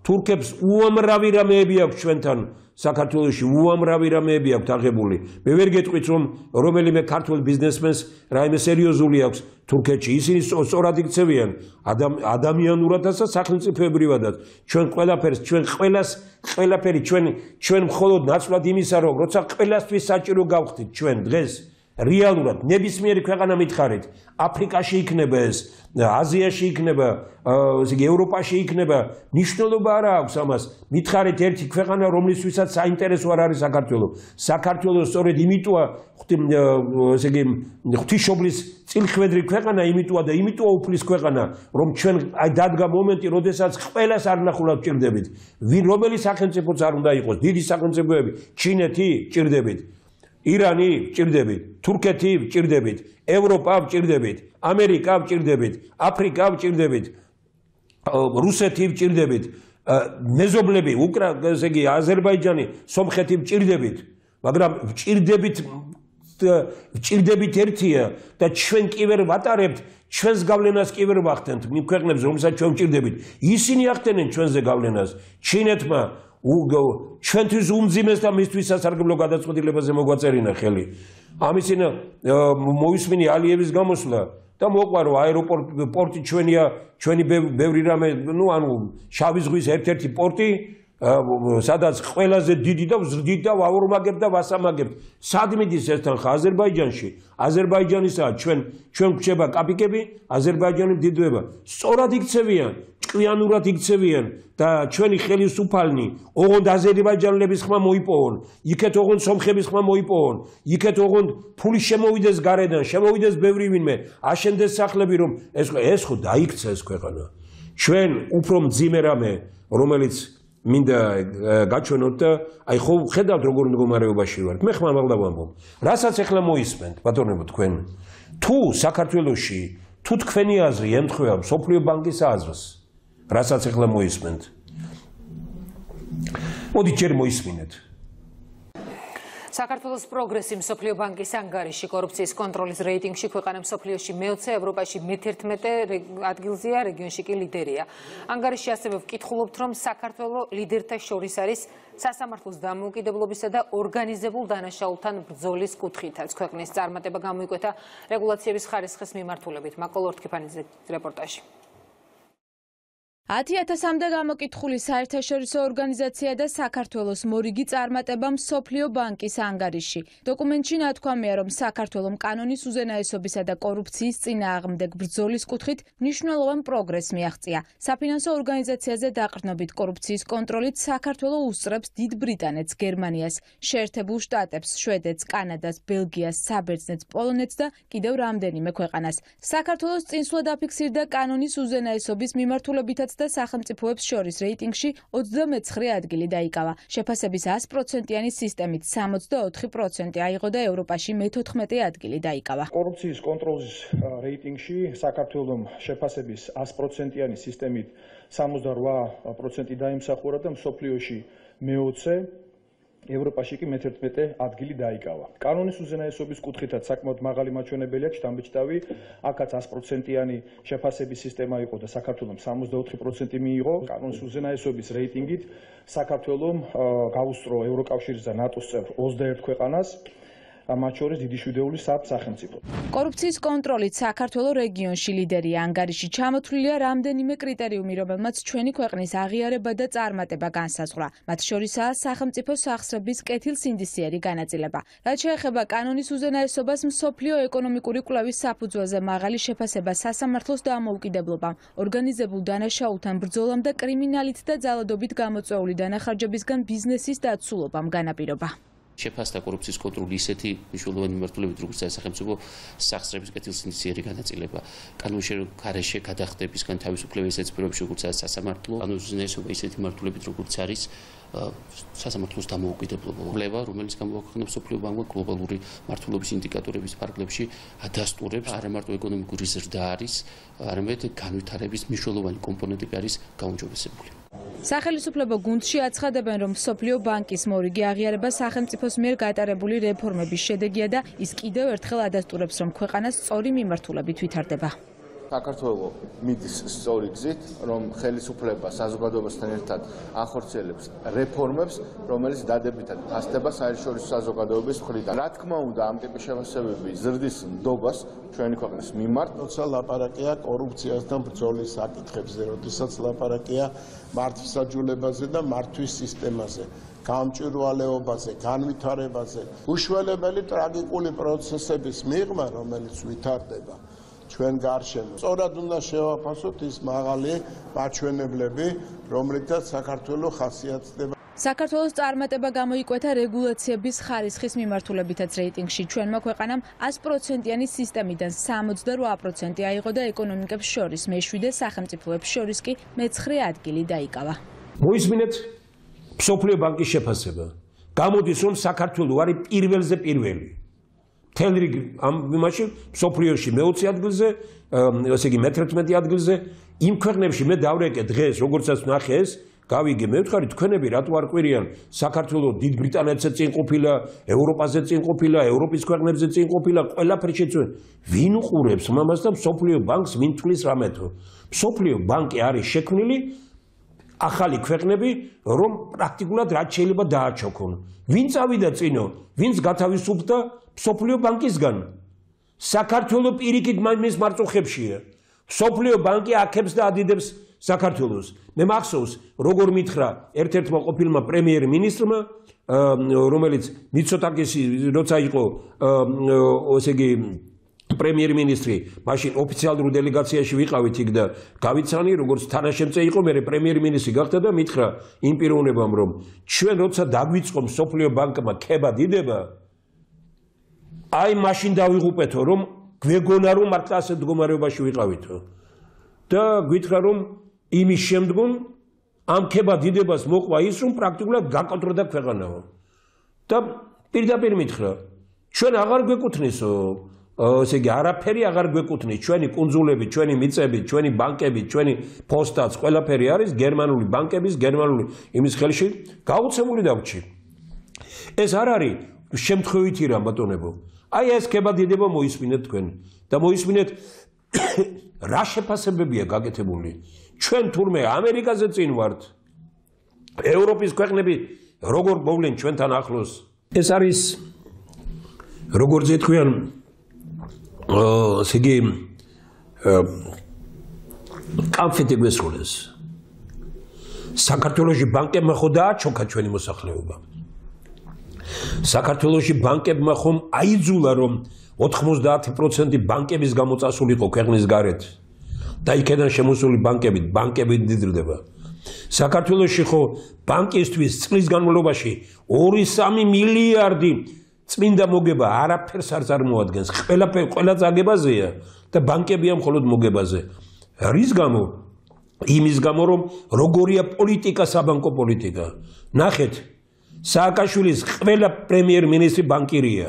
Speaker 1: თურქებს უამრავი რამეები აქვს ჩვენთან საქართველოში უამრავი რამეები აქვს აღებული. მე ვერ გეტყვით რომ რომელიმე ქართულ ბიზნესმენს რაიმე სერიოზული აქვს თურქეთში. ისინი სწორად იქცევიან ადამიანურადაც და სახელმწიფოებრივადაც. ჩვენ ყველაფერს, ყველაფერი ჩვენ მხოლოდ ნაცვლად იმისა რომ როცა ყველასთვის საჭირო გავხდით ჩვენ დღეს რეალურად ნებისმიერი ქვეყანა მითხარით აფრიკაში იქნება ეს აზიაში იქნება ესე იგი ევროპაში იქნება მნიშვნელობა არა აქვს ამას მითხარით ერთი ქვეყანა რომლისთვისაც საინტერესო არ არის საქართველოს სწორედ იმიტოა ესე იგი ღვთისმშობლის წილხვედრი ქვეყანა იმიტოა და იმიტოა უფლის ქვეყანა რომ ჩვენ აი დადგა მომენტი როდესაც ყველას არნახულად ჭირდებით რომელი სახელმწიფოც არ უნდა იყოს დიდი სახელმწიფოები ჩინეთი ჭირდებით ირანი ჭირდებით, თურქეთი ჭირდებით, ევროპა ჭირდებით, ამერიკა ჭირდებით, აფრიკა ჭირდებით, რუსეთი ჭირდებით, მეზობლები, ესე იგი აზერბაიჯანი, სომხეთი ჭირდებით, მაგრამ ჭირდებით ერთია და ჩვენ კი ვერ ვატარებთ, ჩვენს გავლენას კი ვერ ვახდენთ, იმ ქვეყნებს, რომელსაც ჩვენ ჭირდებით. ისინი ახდენენ ჩვენზე გავლენას. ჩინეთმა ჩვენთვის უმძიმეს და მისთვის სასარგებლო გადაწყვეტილებაზე მოგვაწერინა ხელი. ამისინ მოისმინი ალიევის გამოსვლა და მოყვარო აეროპორტი ჩვენია, ჩვენი ბევრი რამე, ანუ შავი ზღვის ერთ-ერთი პორტი, სადაც ყველაზე დიდი და ვზრდით და ვაორმაგებთ და ვასამაგებთ. სად მიდის ეს თანხა აზერბაიჯანში? აზერბაიჯანისაა ჩვენ გვჭება კაპიკები, აზერბაიჯანი მდიდრდება. სწორად იქცევიან ჭკვიანურად იქცევიან და ჩვენი ხელისუფალნი ოღონდ აზერბაიჯანელების ხმა მოიპოვონ, იქეთ ოღონდ სომხების ხმა მოიპოვონ, იქეთ ოღონდ ფული შემოვიდეს გარედან, შემოვიდეს ბევრი ვინმე, აშენდეს სახლები რომ ეს ხო დაიქცა ეს ქვეყანა. ჩვენ უფრო მძიმე რამე, რომელიც მინდა გაჩვენოთ და აი ხო ხედავთ როგორ მდგომარეობაში ვართ. მე ხმამაღლა ვამბობ. რასაც ახლა მოისმენთ, ბატონებო თქვენ, თუ საქართველოში თუ თქვენი აზრი ემთხვევა მსოფლიო ბანკის აზრს რასაც ახლა მოისმენთ. მოდი ჯერ მოისმინეთ.
Speaker 2: საქართველოს პროგრესი მსოფლიო ბანკის ანგარიში კორუფციის კონტროლის რეიტინგში ქვეყანა მსოფლიოში მე-20, ევროპაში მე-11 ადგილზეა, რეგიონში კი ლიდერია. ანგარიში ასევე ვკითხულობთ, რომ საქართველოს ლიდერთა შორის არის სასამართლოს დამოუკიდებლობისა და ორგანიზებულ დანაშაულთან ბრძოლის კუთხითაც. ქვეყნის წარმატება გამოიკვეთა რეგულაციების ხარისხის მიმართულებით. მაკოლ ორთქიფანიძე რეპორტაჟი.
Speaker 3: 10,000-მდე გამოკითხული საერთაშორისო ორგანიზაცია და საქართველოს მორიგი წარმატება მსოფლიო ბანკის ანგარიში. დოკუმენტში ნათქვამია, რომ საქართველომ კანონის უზენაესობისა და კორუფციის წინააღმდეგ ბრძოლის კუთხით მნიშვნელოვან პროგრესს მიაღწია. საფინანსო ორგანიზაციაზე დაყრდნობით კორუფციის კონტროლით საქართველო უსწრებს დიდ ბრიტანეთს, გერმანიას, შეერთებულ შტატებს, შვედეთს, კანადას, ბელგიას, საბერძნეთს, პოლონეთს და კიდევ რამდენიმე ქვეყანას. საქართველოს წინსვლა დაფიქსირდა კანონის უზენაესობის მიმართულებითაც და სახელმწიფოებს შორის რეიტინგში 29 ადგილი დაიკავა. შეფასების 100%-იანი სისტემით 64% აიღო და ევროპაში მე-14 ადგილი დაიკავა.
Speaker 4: კორუფციის კონტროლის რეიტინგში საქართველოს შეფასების 100%-იანი სისტემით 68% დაიმსახურა და მსოფლიოში მე-20 ევროპაში კი მე-11 ადგილი დაიკავა. კანონის უზენაესობის კუთხითაც საკმაოდ მაღალი მაჩვენებელი აქვს შთამბეჭდავი, აქაც 100%-იანი შეფასების სისტემა იყო და საქართველოს 64% მიიღო. კანონის უზენაესობის რეიტინგით საქართველოს გაუსწრო ევროკავშირის და ნატოს წევრ 21 ქვეყანას. მათ შორის დიდი შვიდეულის სახელმწიფო.
Speaker 3: კორუფციის კონტროლით საქართველოს რეგიონში ლიდერია. ანგარიში ჩამოთვლილია რამდენიმე კრიტერიუმი, რომელმაც ჩვენი ქვეყნის აღიარება და წარმატება განსაზღვრა. მათ შორისაა სახელმწიფო სახსრების კეთილსინდისიერი განაწილება. რაც შეეხება კანონის უზენაესობას, მსოფლიო ეკონომიკური კვლევის საფუძველზე მაღალი შეფასება სასამართლოს დამოუკიდებლობამ, ორგანიზებულ დანაშაულთან ბრძოლამ და კრიმინალით და ძალადობით გამოწვეული დანახარჯებისგან ბიზნესის დაცულობამ განაპირობა.
Speaker 5: შეფასდა კორუფციის კონტროლი ისეთი მნიშვნელოვანი მიმართულებით, როგორც სახელმწიფო სახსრების კეთილსინდისიერი განაწილება, კანონის გარეშე გადახდებისგან თავისუფლების ეცბიროებში, როგორც სასამართლო, კანონის უზენაესობა ისეთი მიმართულებით, როგორც არის სასამართლოს დამოუკიდებლობა, კვლევა, რომელიც გამოაქვეყნა მსოფლიო ბანკმა გლობალური მართულობის ინდიკატორების ფარგლებში ადასტურებს, არა მარტო ეკონომიკური ზრდა არის, არამედ განვითარების მნიშვნელოვანი კომპონენტები არის გაუმჯობესებული.
Speaker 3: სახელმწიფო გუნდში აცხადებენ, რომ მსოფლიო ბანკის მორიგი აღიარება სახელმწიფოს მიერ გატარებული რეფორმების შედეგია და ის კიდევ ერთხელ ადასტურებს, რომ ქვეყანა სწორი მიმართულებით ვითარდება.
Speaker 6: საქართველო მიდის სწორი გზით, რომ ხელისუფლება საზოგადოებასთან ერთად ახორციელებს რეფორმებს, რომელიც დადებითად ფასდება საერთაშორისო საზოგადოების მხრიდან. Რა თქმა უნდა, ამ ტიპის შემოსევების ზრდის ნდობას ჩვენი ქვეყნის მიმართ,
Speaker 7: როცა ლაპარაკია კორუფციასთან ბრძოლის საკითხებზე, როდესაც ლაპარაკია მართლმსაჯულებაზე და მართვის სისტემაზე, გამჭვირვალეობაზე, განვითარებაზე, უშველებელი ტრაგიკული პროცესების მიღმა, რომელიც ვითარდება ჩვენ გარშემო. სწორად უნდა შევაფასოთ ის მაღალი მაჩვენებლები, რომლითაც საქართველო ხასიათდება.
Speaker 3: საქართველოს წარმატება გამოიკვეთა რეგულაციების ხარისხის მიმართულებითაც რეიტინგში. ჩვენმა ქვეყანამ 100%-იანი სისტემიდან 68% აიღო და ეკონომიკებს შორის მე-7 სახელმწიფოებს შორის კი მე-9 ადგილი დაიკავა.
Speaker 1: მოისმინეთ მსოფლიო ბანკის შეფასება. გამოდის რომ საქართველო არის პირველზე პირველი. მთელ რიგ ამ იმაში მსოფლიოში მე-20 ადგილზე, ესე იგი მე-11 ადგილზე, იმ ქვეყნებში მე დავრეკე დღეს, როგორცაც ნახე ეს, გავიგე, მე ვთხარი თქვენები რატო არ ყვირიან საქართველო დიდ ბრიტანეთზე წინ ყოფილა, ევროპაზე წინ ყოფილა, ევროპის ქვეყნებზე წინ ყოფილა, ყველაფერი შეცვენ. ვინ უყურებს მამას და მსოფლიო ბანკს ვინ თulis რამეთო? მსოფლიო ბანკი არის შექმნილი ახალი ქვეყნები, რომ პრაქტიკულად რაც შეიძლება დააჩოქონ. ვინ წავიდა წინო? ვინც გათავისუფლდა მსოფლიო ბანკისგან? საქართველო პირიქით მის მარწუხებშია. მსოფლიო ბანკი აქებს და ადიდებს საქართველოს. მე მახსოვს, როგორ მითხრა ერთ-ერთმა ყოფილმა პრემიერ-მინისტრმა, რომელიც მიცოტაკისი როცა იყო, ესე იგი პრემიერ-მინისტრი, მაშინ ოფიციალურ დელეგაციაში ვიყავით იქ და გავიცანი, როგორც თანაშემწე იყო, მე პრემიერ-მინისტრი გახდა და მითხრა იმ პიროვნებამ, რომ ჩვენ როცა დაგვიწყო მსოფლიო ბანკმა ქება დიდება, აი მაშინ დავიღუპეთო, რომ გვეგონა რომ მართლა ასეთ მდგომარეობაში ვიყავითო. და გითხრა რომ იმის შემდგომ ამ ქება დიდებას მოყვა ის, რომ პრაქტიკულად გაკონტროლდა ქვეყანაო. და პირდაპირ მითხრა, ჩვენ აღარ გვეკუთვნისო, ესე იგი არაფერი აღარ გვეკუთვნის, ჩვენი კუნძულები, ჩვენი მიწები, ჩვენი ბანკები, ჩვენი ფოსტაც, ყველაფერი არის გერმანული ბანკების, გერმანული იმის ხელში გაუცემული დავრჩი. ეს არ არის შემთხვევითი რამ ბატონებო. აი ეს ქება დიდება მოისმინეთ თქვენ და მოისმინეთ რა შეფასებებია გაკეთებული. ჩვენ თურმე ამერიკაზე წინ ვართ. ევროპის ქვეყნები როგორ მოვლენ ჩვენთან ახლოს. ეს არის როგორც ეთქვიან, ესე იგი კამფეტი გვესრულეს. საქართველოში ბანკებმა ხო დააჩოქა ჩვენი მოსახლეობა. საქართველოში ბანკებმა ხომ აიძულა რომ 90% ბანკების გამოწასულიყო ქვეყნის გარეთ და იქიდან შემოსული ბანკები დიდრდება. საქართველოში ხო ბანკისთვის წლის განმავლობაში 2-3 მილიარდი წმინდა მოგება არაფერს არ წარმოადგენს. ყველა წაგებაზეა და ბანკებია მხოლოდ მოგებაზე. რის გამო? იმის გამო რომ როგორია პოლიტიკა, საბანკო პოლიტიკა. ნახეთ, სააკაშვილის ყველა პრემიერ-მინისტრი ბანკირია.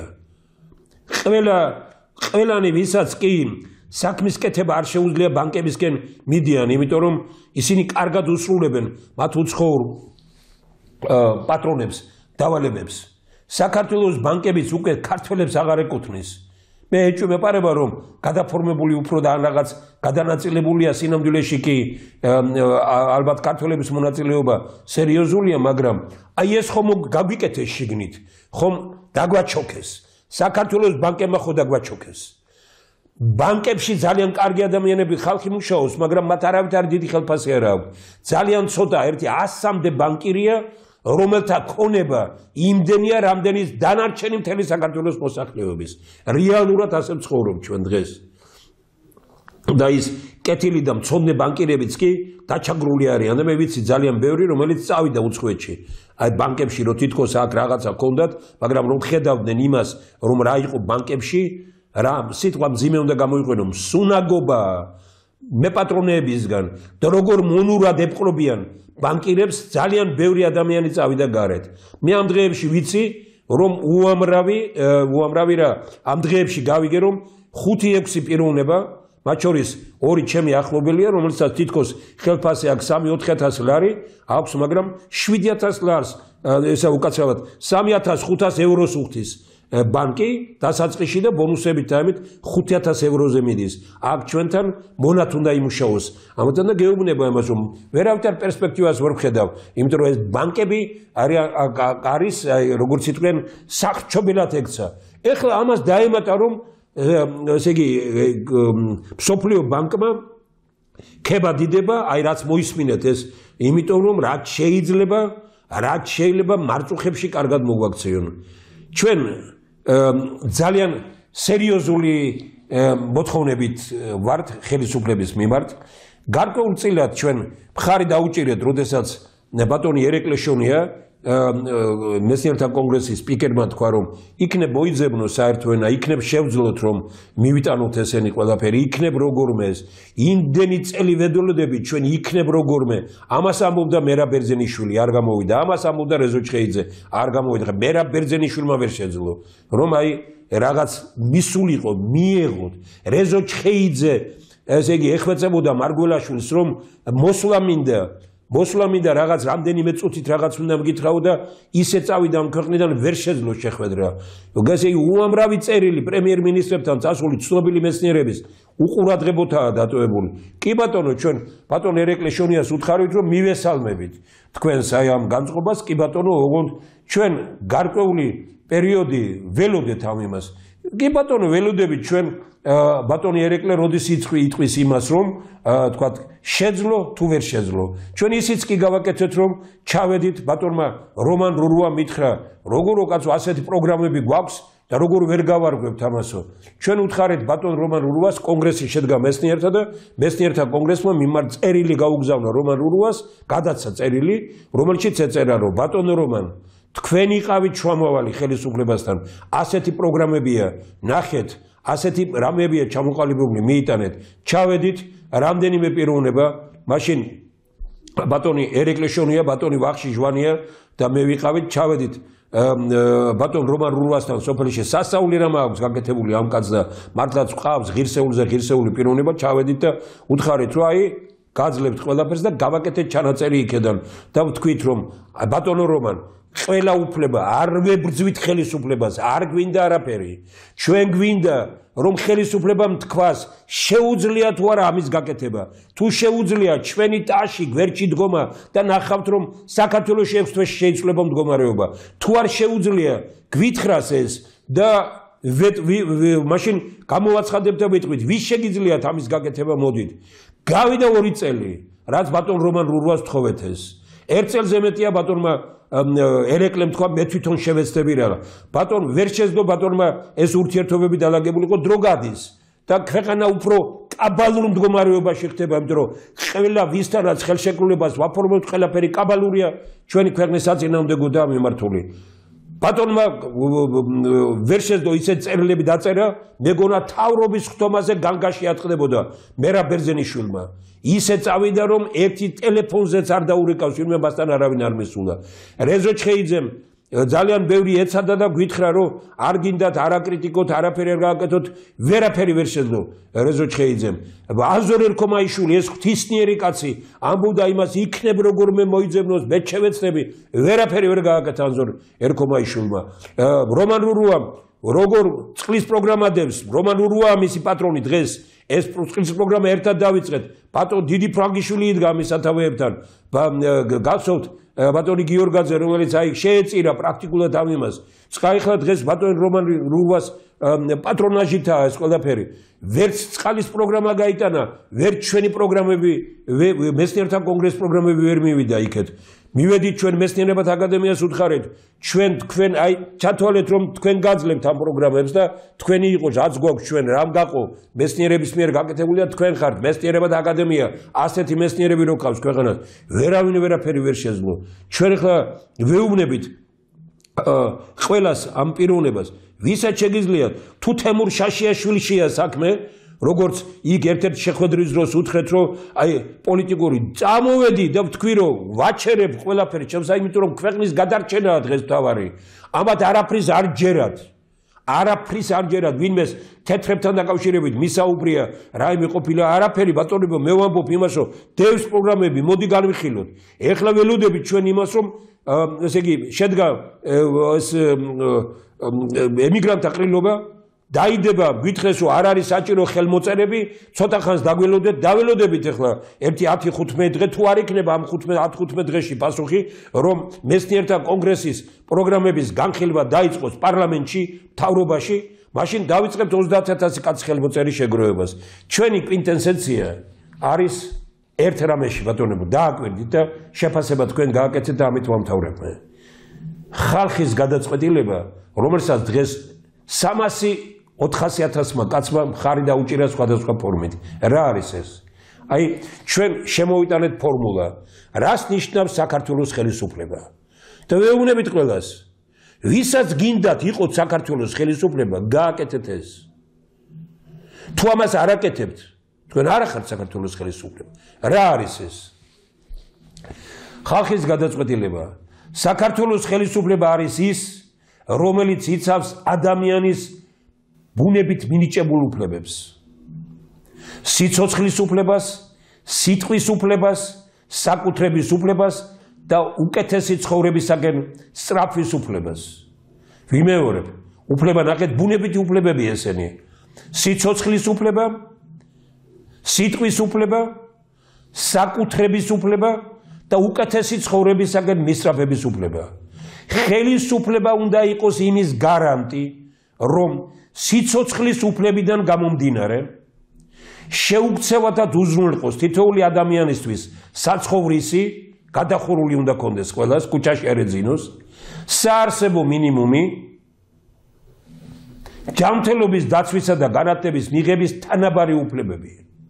Speaker 1: ყველანი ვისაც კი საქმის კეთება არ შეუძლია ბანკებისკენ მიდიან, იმიტომ რომ ისინი კარგად უსრულებენ მათ უცხოურ პატრონებს, დავალებებს. საქართველოს ბანკებიც უკვე ქართველებს აღარ ეკუთვნის. მე ეჭვმეპარება რომ გადაფორმებული უფრო და რაღაც გადანაწილებულია სინამდვილეში კი ალბათ ქართველების მონაწილეობა სერიოზულია, მაგრამ აი ეს ხომ გაგვიკეთეს შიგნით, ხომ დაგვაჩოქეს. საქართველოს ბანკებმა ხო დაგვაჩოქეს. ბანკებში ძალიან კარგი ადამიანები ხალხი მუშაობს, მაგრამ მათ არავითარი დიდი ხელფასი არ აქვს. ძალიან ცოტა, ერთი 100-მდე ბანკირია, რომელთა ქონება იმდენია, რამდენის დანარჩენი მთელი საქართველოს მოსახლეობის. რეალურად ასე ვცხოვრობ ჩვენ დღეს. და ის კეთილი და მცოდნე ბანკირებიც კი დაჩაგრული არიან და მე ვიცი ძალიან ბევრი, რომელიც წავიდა უცხოეთში. აი ბანკებში რო თითქოს აქ რაღაცა ჰქონდათ, მაგრამ რომ ხედავდნენ იმას, რომ რა იყო ბანკებში, რა სიტყვა მძიმე უნდა გამოიყვენო, სუნაგობა მეპატრონეებისგან და როგორ მონურად ეპყრობიან ბანკირებს, ძალიან ბევრი ადამიანი წავიდა გარეთ. მე ამ დღეებში ვიცი, რომ უამრავი რა ამ დღეებში გავიგე, რომ 5-6 პიროვნება, მათ შორის 2 ჩემი ახლობელია, რომელსაც თითქოს ხელფასი აქვს 3-4 ლარი აქვს, მაგრამ 7000 ლარს, ესა უკაცრავად 3500 ევროს უხდის. ბანკი დასაწყისში და ბონუსებით ამით 5000 ევროზე მიდის. აქ ჩვენთან მონათ უნდა იმუშაოს. ამიტომ და გეუბნება იმას, რომ ვერავითარ პერსპექტივას ვერ ვხედავ, იმიტომ რომ ეს ბანკები არის როგორც იტყვიან სახრჩობილად ექცა. ეხლა ამას დაემატა რომ ესე იგი მსოფლიო ბანკმა ქება დიდება, აი რაც მოისმინეთ ეს, იმიტომ რომ რაც შეიძლება მარწუხებში კარგად მოგვაქცეონ. ჩვენ ძალიან სერიოზული მოთხოვნებით ვართ ხელისუფლების მიმართ. გარკვეულწილად ჩვენ მხარი დაუჭირეთ, როდესაც ბატონი ერეკლეშონია მეცნიერთა კონგრესის სპიკერმა თქვა, რომ იქნებ მოიძებნო საერთო ენა, იქნებ შევძლოთ, რომ მივიტანოთ ესენი ყველაფერი, იქნებ როგორმე ეს, იმდენი წელი ვედოლდებით ჩვენ იქნებ როგორმე. ამას ამბობდა მერაბ ბერძენიშვილი, არ გამოვიდა. ამას ამბობდა რეზო ჩხეიძე, არ გამოვიდა. მერაბ ბერძენიშვილმა ვერ შეძლო, რომ აი რაღაც მისულიყო, მიეღოთ. რეზო ჩხეიძე, ესე იგი ეხვეწებოდა მარგველაშვილს, რომ მოსვლა მინდა რაღაც რამდენიმე წუთით რაღაც უნდა მკითხაო და ისე წავიდა ამ ქვეყნიდან ვერ შეძლო შეხვედრა. ესე იგი უამრავი წერილი პრემიერ-მინისტრებთან წასული ცნობილი მეცნიერების უყურადღებოთაა დატოვებული. კი ბატონო, ჩვენ ბატონ ერეკლეშონიას უთხარით, რომ მივესალმებით თქვენს აი ამ განწყობას. კი ბატონო, ოღონდ ჩვენ გარკვეული პერიოდი ველოდეთ ამ იმას. კი ბატონო, ველოდებით ჩვენ ბატონი ერეკლე როდის იტყვის იმას, რომ თქვათ შეძლო თუ ვერ შეძლო. ჩვენ ისიც კი გავაკეთეთ, რომ ჩავედით ბატონმა რომან რურუამ მითხრა, როგორ კაცო ასეთი პროგრამები გვაქვს და როგორ ვერ გავარგვებთ ამასო. ჩვენ უთხარით ბატონ რომან რურუას, კონგრესი შედგა მეცნიერთა და მეცნიერთა კონგრესმა მიმართ წერილი გაუგზავნა რომან რურუას, გადაცა წერილი, რომელშიც ეწერა, რომ ბატონო რომან, თქვენ იყავით შუამავალი ხელისუფლებასთან, ასეთი პროგრამებია, ნახეთ, ასეთი რამეებია ჩამოყალიბებული, მიიტანეთ, ჩავედით, რამდენიმე პიროვნება, მაშინ ბატონი ერეკლეშონია, ბატონი ვახში ჟვანია და მე ვიყავით, ჩავედით ბატონ რომან რურუასთან სოფელში სასწაული რამ აქვს გაკეთებული ამ კაცს და მართლაც ყავს ღირსეული პიროვნება, ჩავედით და უთხარით, რომ აი გაძლევთ ყველაფერს და გავაკეთეთ ჩანაწერი იქედან და ვთქვით, რომ ბატონო რომან, ყველა უფლება არ ვებრძვით ხელისუფლებას, არ გვინდა არაფერი. ჩვენ გვინდა რომ ხელისუფლებამ თქვას, შეუძლია თუ არა ამის გაკეთება. თუ შეუძლია, ჩვენი ტაში გვერდში დგომა და ნახავთ რომ საქართველოში 6 თვეში შეიცვლება მდგომარეობა. თუ არ შეუძლია, გვითხრას ეს და მაშინ გამოვაცხადებთ და ვიტყვით, ვის შეგიძლიათ ამის გაკეთება, მოდით. გავიდა 2 წელი, რაც ბატონ რომან რურუას თხოვეთ ეს. 1 წელზე მეტია ბატონმა ერეკლემ თქვა, მე თვითონ შევეცდები რა. ბატონ ვერ შეძლო ბატონმა ეს ურთიერთობები დალაგებულიყო დრო გადის და ქვეყანა უფრო კაბალურ მდგომარეობაში ხდება, იმიტომ რომ ყველა ვისთანაც ხელშეკრულებას ვაფორმებთ, ყველაფერი კაბალურია, ჩვენი ქვეყნის საწინააღმდეგოდაა მიმართული. ბატონმა ვერ შეძლო ისე წერილები დაწერა, მეგონა თავრობის ხტომაზე განგაში ატყდებოდა მერაბ ბერძენიშვილმა. ისე წავიდა რომ ერთი ტელეფონზეც არ დაურეკავს, ვინმე მასთან არავინ არ მისულა. რეზო ჩხეიძემ ძალიან ბევრი ეცადა და გვითხრა, რომ არ გინდათ არაკრიტიკოთ, არაფერი არ გააკეთოთ, ვერაფერი ვერ შეძლო რეზო ჩხეიძემ. აზორ ერქომაიშვილი, ეს ღვთისმიერი კაცი, ამბობდა იმას, იქნებ როგორმე მოიძებნოს, მე შევეცდები, ვერაფერი ვერ გააკეთა აზორ ერქომაიშვილმა. რომან რურუამ როგორ წყლის პროგრამა დევს, რომან რურუა მისი პატრონი დღეს ეს წყლის პროგრამა ერთად დავიწყეთ. ბატონ დიდი ფრანგიშვილი იდგა მის სათავეებთან. გახსოვთ ბატონი გიორგაძე, რომელიც აი შეეწირა პრაქტიკულად ამ იმას. ცხაიხლა დღეს ბატონ რომან რურუას პატრონაჟითაა ეს ყველაფერი. ვერც წყალის პროგრამა გაიტანა, ვერც ჩვენი პროგრამები, მეცნიერთა კონგრესის პროგრამები ვერ მივიდა იქეთ. მივედით ჩვენ მეცნიერებათა აკადემიას უთხარით, თქვენ აი ჩათვალეთ რომ თქვენ გაძლევთ ამ პროგრამებს და თქვენი იყო რაც გვაქვს ჩვენ რამ გაყო მეცნიერების მიერ გაკეთებულია, თქვენ ხართ მეცნიერებათა აკადემია, ასეთი მეცნიერები რო ყავს ქვეყანას, ვერავინ ვერაფერი ვერ შეძლო. ჩვენ ხა ვეუბნებით ყველას ამ პიროვნებას, ვისაც შეგიძლიათ, თუ თემურ შაშიაშვილიშია საქმე, როგორც იქ ერთ-ერთ შეხვედრის დროს უთხრეთ, რომ აი პოლიტიკური წამოვედი და ვთქვი, რომ ვაჩერებ ყველაფერი ჩემს, იმიტომ რომ ქვეყნის გადარჩენაა დღეს თავარი. ამათ არაფრის არ ჯერათ. არაფრის არ ჯერათ, ვინმეს თეთრებთან დაკავშირებით მისაუბრია, რაიმე ყოფილა არაფერი, ბატონებო, მე ვამბობ იმას, რომ დევს პროგრამები, მოდი განვიხილოთ. ეხლა ველოდებით ჩვენ იმას, რომ ესე იგი შედგა ეს ემიგრანტთა ყრილობა დაიდება, გითხეს რომ არ არის საჭირო ხელმოწერები, ცოტა ხანს დაველოდებით ახლა 1-10-15 დღე თუ არ იქნება ამ 10-15 დღეში პასუხი, რომ მეცნიერთა კონგრესის პროგრამების განხილვა დაიწყოს პარლამენტში, მთავრობაში, მაშინ დავიწყებთ 30,000 კაცის ხელმოწერის შეგროვებას. ჩვენი კვინტესენცია არის ერთ რამეში, ბატონებო, დააკვირდით და შეფასება თქვენ გააკეთეთ და ამით ვამთავრებ მე. ხალხის გადაწყვეტილება, რომელსაც დღეს 300-400,000-მა კაცმა მხარი დაუჭირა სხვადასხვა ფორმით. რა არის ეს? აი, ჩვენ შემოვიტანეთ ფორმულა, რას ნიშნავს საქართველოს ხელისუფლება. და ვეუბნებით ყველას, ვისაც გინდათ იყოთ საქართველოს ხელისუფლება, გააკეთეთ ეს. თუ ამას არ აკეთებთ, თქვენ არ ახართ საქართველოს ხელისუფლება. რა არის ეს? ხალხის გადაწყვეტილება. საქართველოს ხელისუფლება არის ის, რომელიც იცავს ადამიანის ბუნებით მინიჭებულ უფლებებს. სიცოცხლის უფლებას, სიტყვის უფლებას, საკუთრების უფლებას და უკეთესი ცხოვრებისაგან სწრაფვის უფლებას. ვიმეორებ, უფლება ნახეთ, ბუნებითი უფლებები ესენი. სიცოცხლის უფლება, სიტყვის უფლება, საკუთრების უფლება და უკეთესი ცხოვრებისაგან მისწრაფების უფლება. ხელისუფლება უნდა იყოს იმის გარანტი, რომ სიცოცხლის უფლებიდან გამომდინარე შეუქცევათად უზრუნველყოს თითოეული ადამიანისთვის საცხოვრისი, გადახურული უნდა კონდეს ყველას, ქუჩაში არ ეძინოს, საარსებო მინიმუმი, ჯანმრთელობის დაცვისა და განათლების მიღების თანაბარი უფლებები.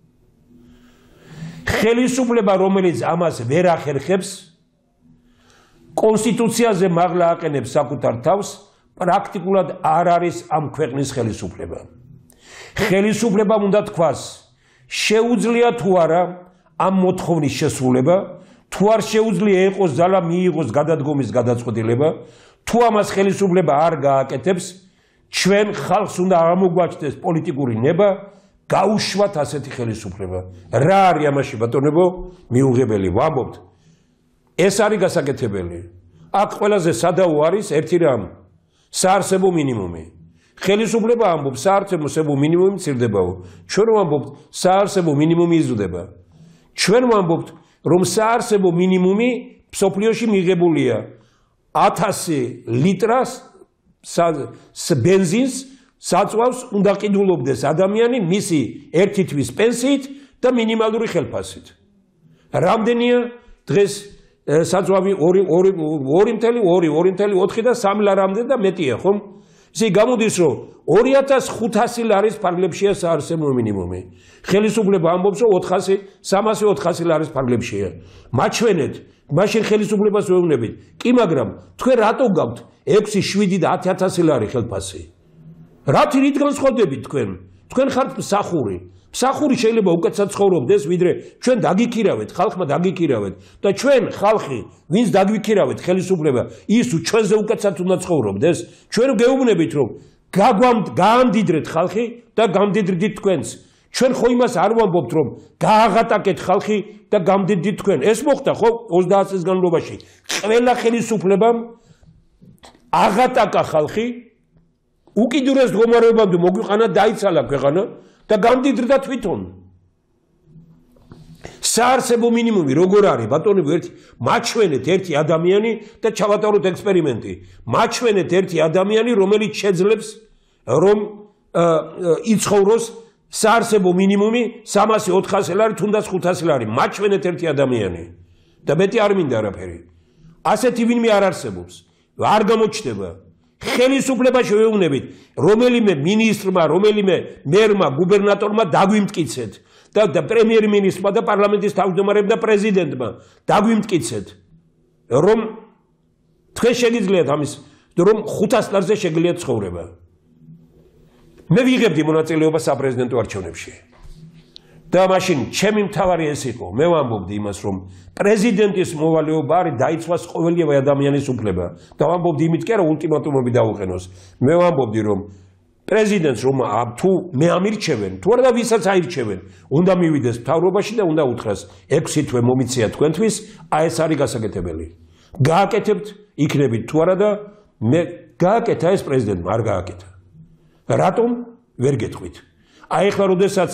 Speaker 1: ხელისუფლება, რომელიც ამას ვერ ახერხებს, კონსტიტუციაზე მაღლა აყენებს საკუთარ თავს, პრაქტიკულად არ არის ამ ქვეყნის ხელისუფლება. ხელისუფლებამ უნდა თქვას, შეუძლია თუ არა ამ მოთხოვნის შესრულება, თუ არ შეუძლია იყოს ძალა მიიღოს გადადგომის გადაწყვეტილება, თუ ამას ხელისუფლება არ გააკეთებს, ჩვენ ხალხს უნდა აღმოგვაჩნდეს პოლიტიკური ნება, გაუშვათ ასეთი ხელისუფლება. რა არის ამაში, ბატონებო, მიუღებელი? ვამბობთ, ეს არის გასაკეთებელი. აქ ყველაზე სადაო არის ერთი რამ, საარსებო მინიმუმი. ხელისუფლება ამბობს, საარსებო მინიმუმი მცირდებაო. ჩვენ ვამბობთ, საარსებო მინიმუმი იზრდება. ჩვენ ვამბობთ, რომ საარსებო მინიმუმი მსოფლიოში მიღებულია 1000 ლიტრას ბენზინს საწვავს უნდა ყიდულობდეს ადამიანი მისი ერთი თვის პენსიით და მინიმალური ხელფასით. რამდენია დღეს საწვავი 2.4 და 3 ლარამდე და მეტია, ხომ? ისე გამოდის, რომ 2500 ლარის ფარგლებშია საარსებო მინიმუმი. ხელისუფლება ამბობს, რომ 300-400 ლარის ფარგლებშია. მაჩვენეთ, მაშინ ხელისუფლებას ვეუბნებით. კი, მაგრამ თქვენ რატო გაქვთ 6, 7 და 10,000 ლარი ხელფასი? რათი რით განსხვავდებით თქვენ? თქვენ ხართ მსახური. მსახური შეიძლება უკეთესად ცხოვრობდეს, ვიდრე ჩვენ დაგიქირავეთ, ხალხმა დაგიქირავეთ და ჩვენ ხალხი, ვინც დაგვიქირავეთ ხელისუფლება, ის ჩვენზე უკეთესად უნდა ცხოვრობდეს. ჩვენ გეუბნებით, რომ გაამდიდრეთ ხალხი და გამდიდრდით თქვენც. ჩვენ ხო იმას არ ვამბობთ, რომ გააღატაკეთ ხალხი და გამდიდრდით თქვენ. ეს მოხდა ხო 30 წლის განმავლობაში. ყველა ხელისუფლებამ აღატაკა ხალხი, უკიდურეს მდგომარეობამდე მოგვიყანა, დაიცალა ქვეყანა და გამდიდრდა თვითონ. საარსებო მინიმუმი როგორ არის, ბატონებო, მაჩვენეთ ერთი ადამიანი და ჩავატაროთ ექსპერიმენტი. მაჩვენეთ ერთი ადამიანი, რომელიც შეძლებს რომ იცხოვროს საარსებო მინიმუმი 300-400 ლარი, თუნდაც 500 ლარი. მაჩვენეთ ერთი ადამიანი. და მეტი არ მინდა არაფერი. ასეთი ვინმე არ არსებობს. არ გამოჩნდება. ხელისუფლებაში ვეუბნებით, რომელიმე მინისტრმა, რომელიმე მერმა, გუბერნატორმა დაგვიმტკიცეთ და პრემიერ-მინისტრმა და პარლამენტის თავმჯდომარემ და პრეზიდენტმა დაგვიმტკიცეთ, რომ თქვენ შეგიძლიათ ამის, რომ 500 ლარზე შეგიძლიათ ცხოვრება. მე ვიღებდი მონაწილეობა საპრეზიდენტო არჩევნებში. და მაშინ ჩემი მთავარი ეს იყო, მე ვამბობდი იმას, რომ პრეზიდენტის მოვალეობა არის დაიცვას ყოველი ადამიანის უფლება. და ვამბობდი იმით კი არა, ულტიმატუმები დაუყენოს. მე ვამბობდი, რომ პრეზიდენტს რომ თუ მე ამირჩევენ, თუ არა და ვისაც აირჩევენ, უნდა მივიდეს მთავრობაში და უნდა უთხრას 6 თვე მომიცია თქვენთვის, აი ეს არის გასაკეთებელი. გააკეთებთ, იქნებით თუ არა და მე გააკეთა ეს პრეზიდენტმა, არ გააკეთა. რატომ? ვერ გეტყვით. აი ახლა როდესაც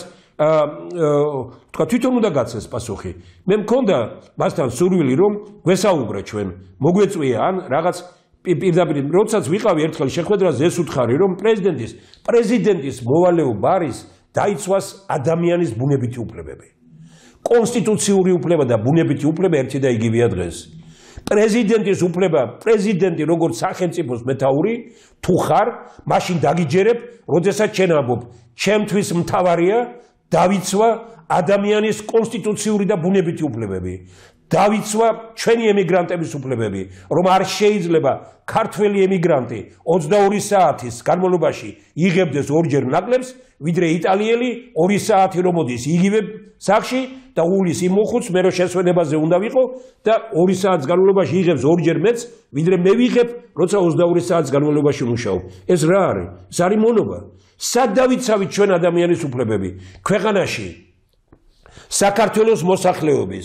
Speaker 1: თქვა თვითონ უნდა გაცეს პასუხი. მე მქონდა მასთან სურვილი რომ გვესაუბრა ჩვენ, მოგვეწვია ან რაღაც პირდაპირ როდესაც ვიყავი ერთხელ შეხვედრაზე ეს უთხარი რომ პრეზიდენტის მოვალეობა არის დაიცვას ადამიანის ბუნებითი უფლებები. კონსტიტუციური უფლება და ბუნებითი უფლება ერთი და იგივეა დღეს. პრეზიდენტის უფლება, პრეზიდენტი როგორც სახელმწიფოს მეთაური, თუ ხარ, მაშინ დაგიჯერებ, როდესაც შენ ამბობ, ჩემთვის მთავარია დავიცვა ადამიანის კონსტიტუციური და ბუნებითი უფლებები. დავიცვა ჩვენი ემიგრანტების უფლებები, რომ არ შეიძლება ქართველი ემიგრანტი 22 საათის განმავლობაში იღებდეს ორჯერ ნაკლებს, ვიდრე იტალიელი 2 საათი რომ მოდის იგივე სახლში და უulis იმ მოხუც მე რო შესვენებაზე უნდა ვიყო და 2 საათის განმავლობაში იღებს ორჯერ მეც, ვიდრე მე ვიღებ, როცა 22 საათის განმავლობაში მუშაობ. ეს რა არის? ეს არის მონობა. სად დავიცავით ჩვენ ადამიანის უფლებები? ქვეყანაში საქართველოს მოსახლეობის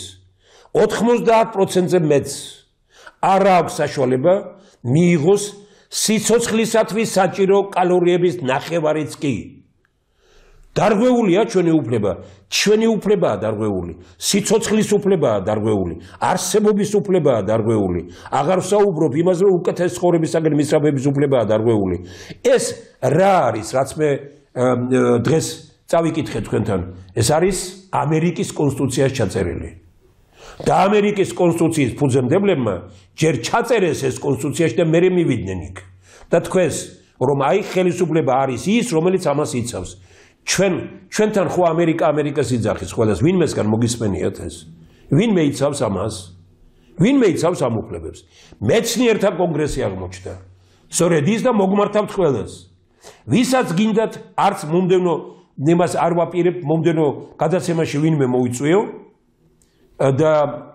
Speaker 1: 90%-ზე მეც არ აქვს საშუალება მიიღოს სიცოცხლისათვის საჭირო კალორიების ნახევარიც კი. დარღვეულია ჩვენი უფლება, ჩვენი უფლებაა დარღვეული, სიცოცხლის უფლებაა დარღვეული, არსებობის უფლებაა დარღვეული. აღარ ვსაუბრობ იმაზე, რომ უკეთეს ცხოვრებისაგან მისწრაფების უფლებაა დარღვეული. ეს რა არის, რაც მე დღეს წავიკითხე თქვენთან? ეს არის ამერიკის კონსტიტუციაში ჩაწერილი. და ამერიკის კონსტიტუციის ფუძემდებლებმა ჯერ ჩაწერეს ეს კონსტიტუციაში და მერე მივიდნენ იქ. და თქვენს, რომ აი ხელისუფლება არის ის, რომელიც ამას იცავს. ჩვენთან ხო ამერიკას იძახის ყველას, ვინმესგან მოგისმენიათ ეს? ვინმე იცავს ამას? ვინმე იცავს ამ უფლებებს? მეცნიერთა კონგრესი აღმოჩნდა. სწორედ ის და მოგმართავთ ყველას. ვისაც გინდათ არც მომდენო იმას არ ვაპირებ, მომდენო გადაცემაში ვინმე მოიწვიო და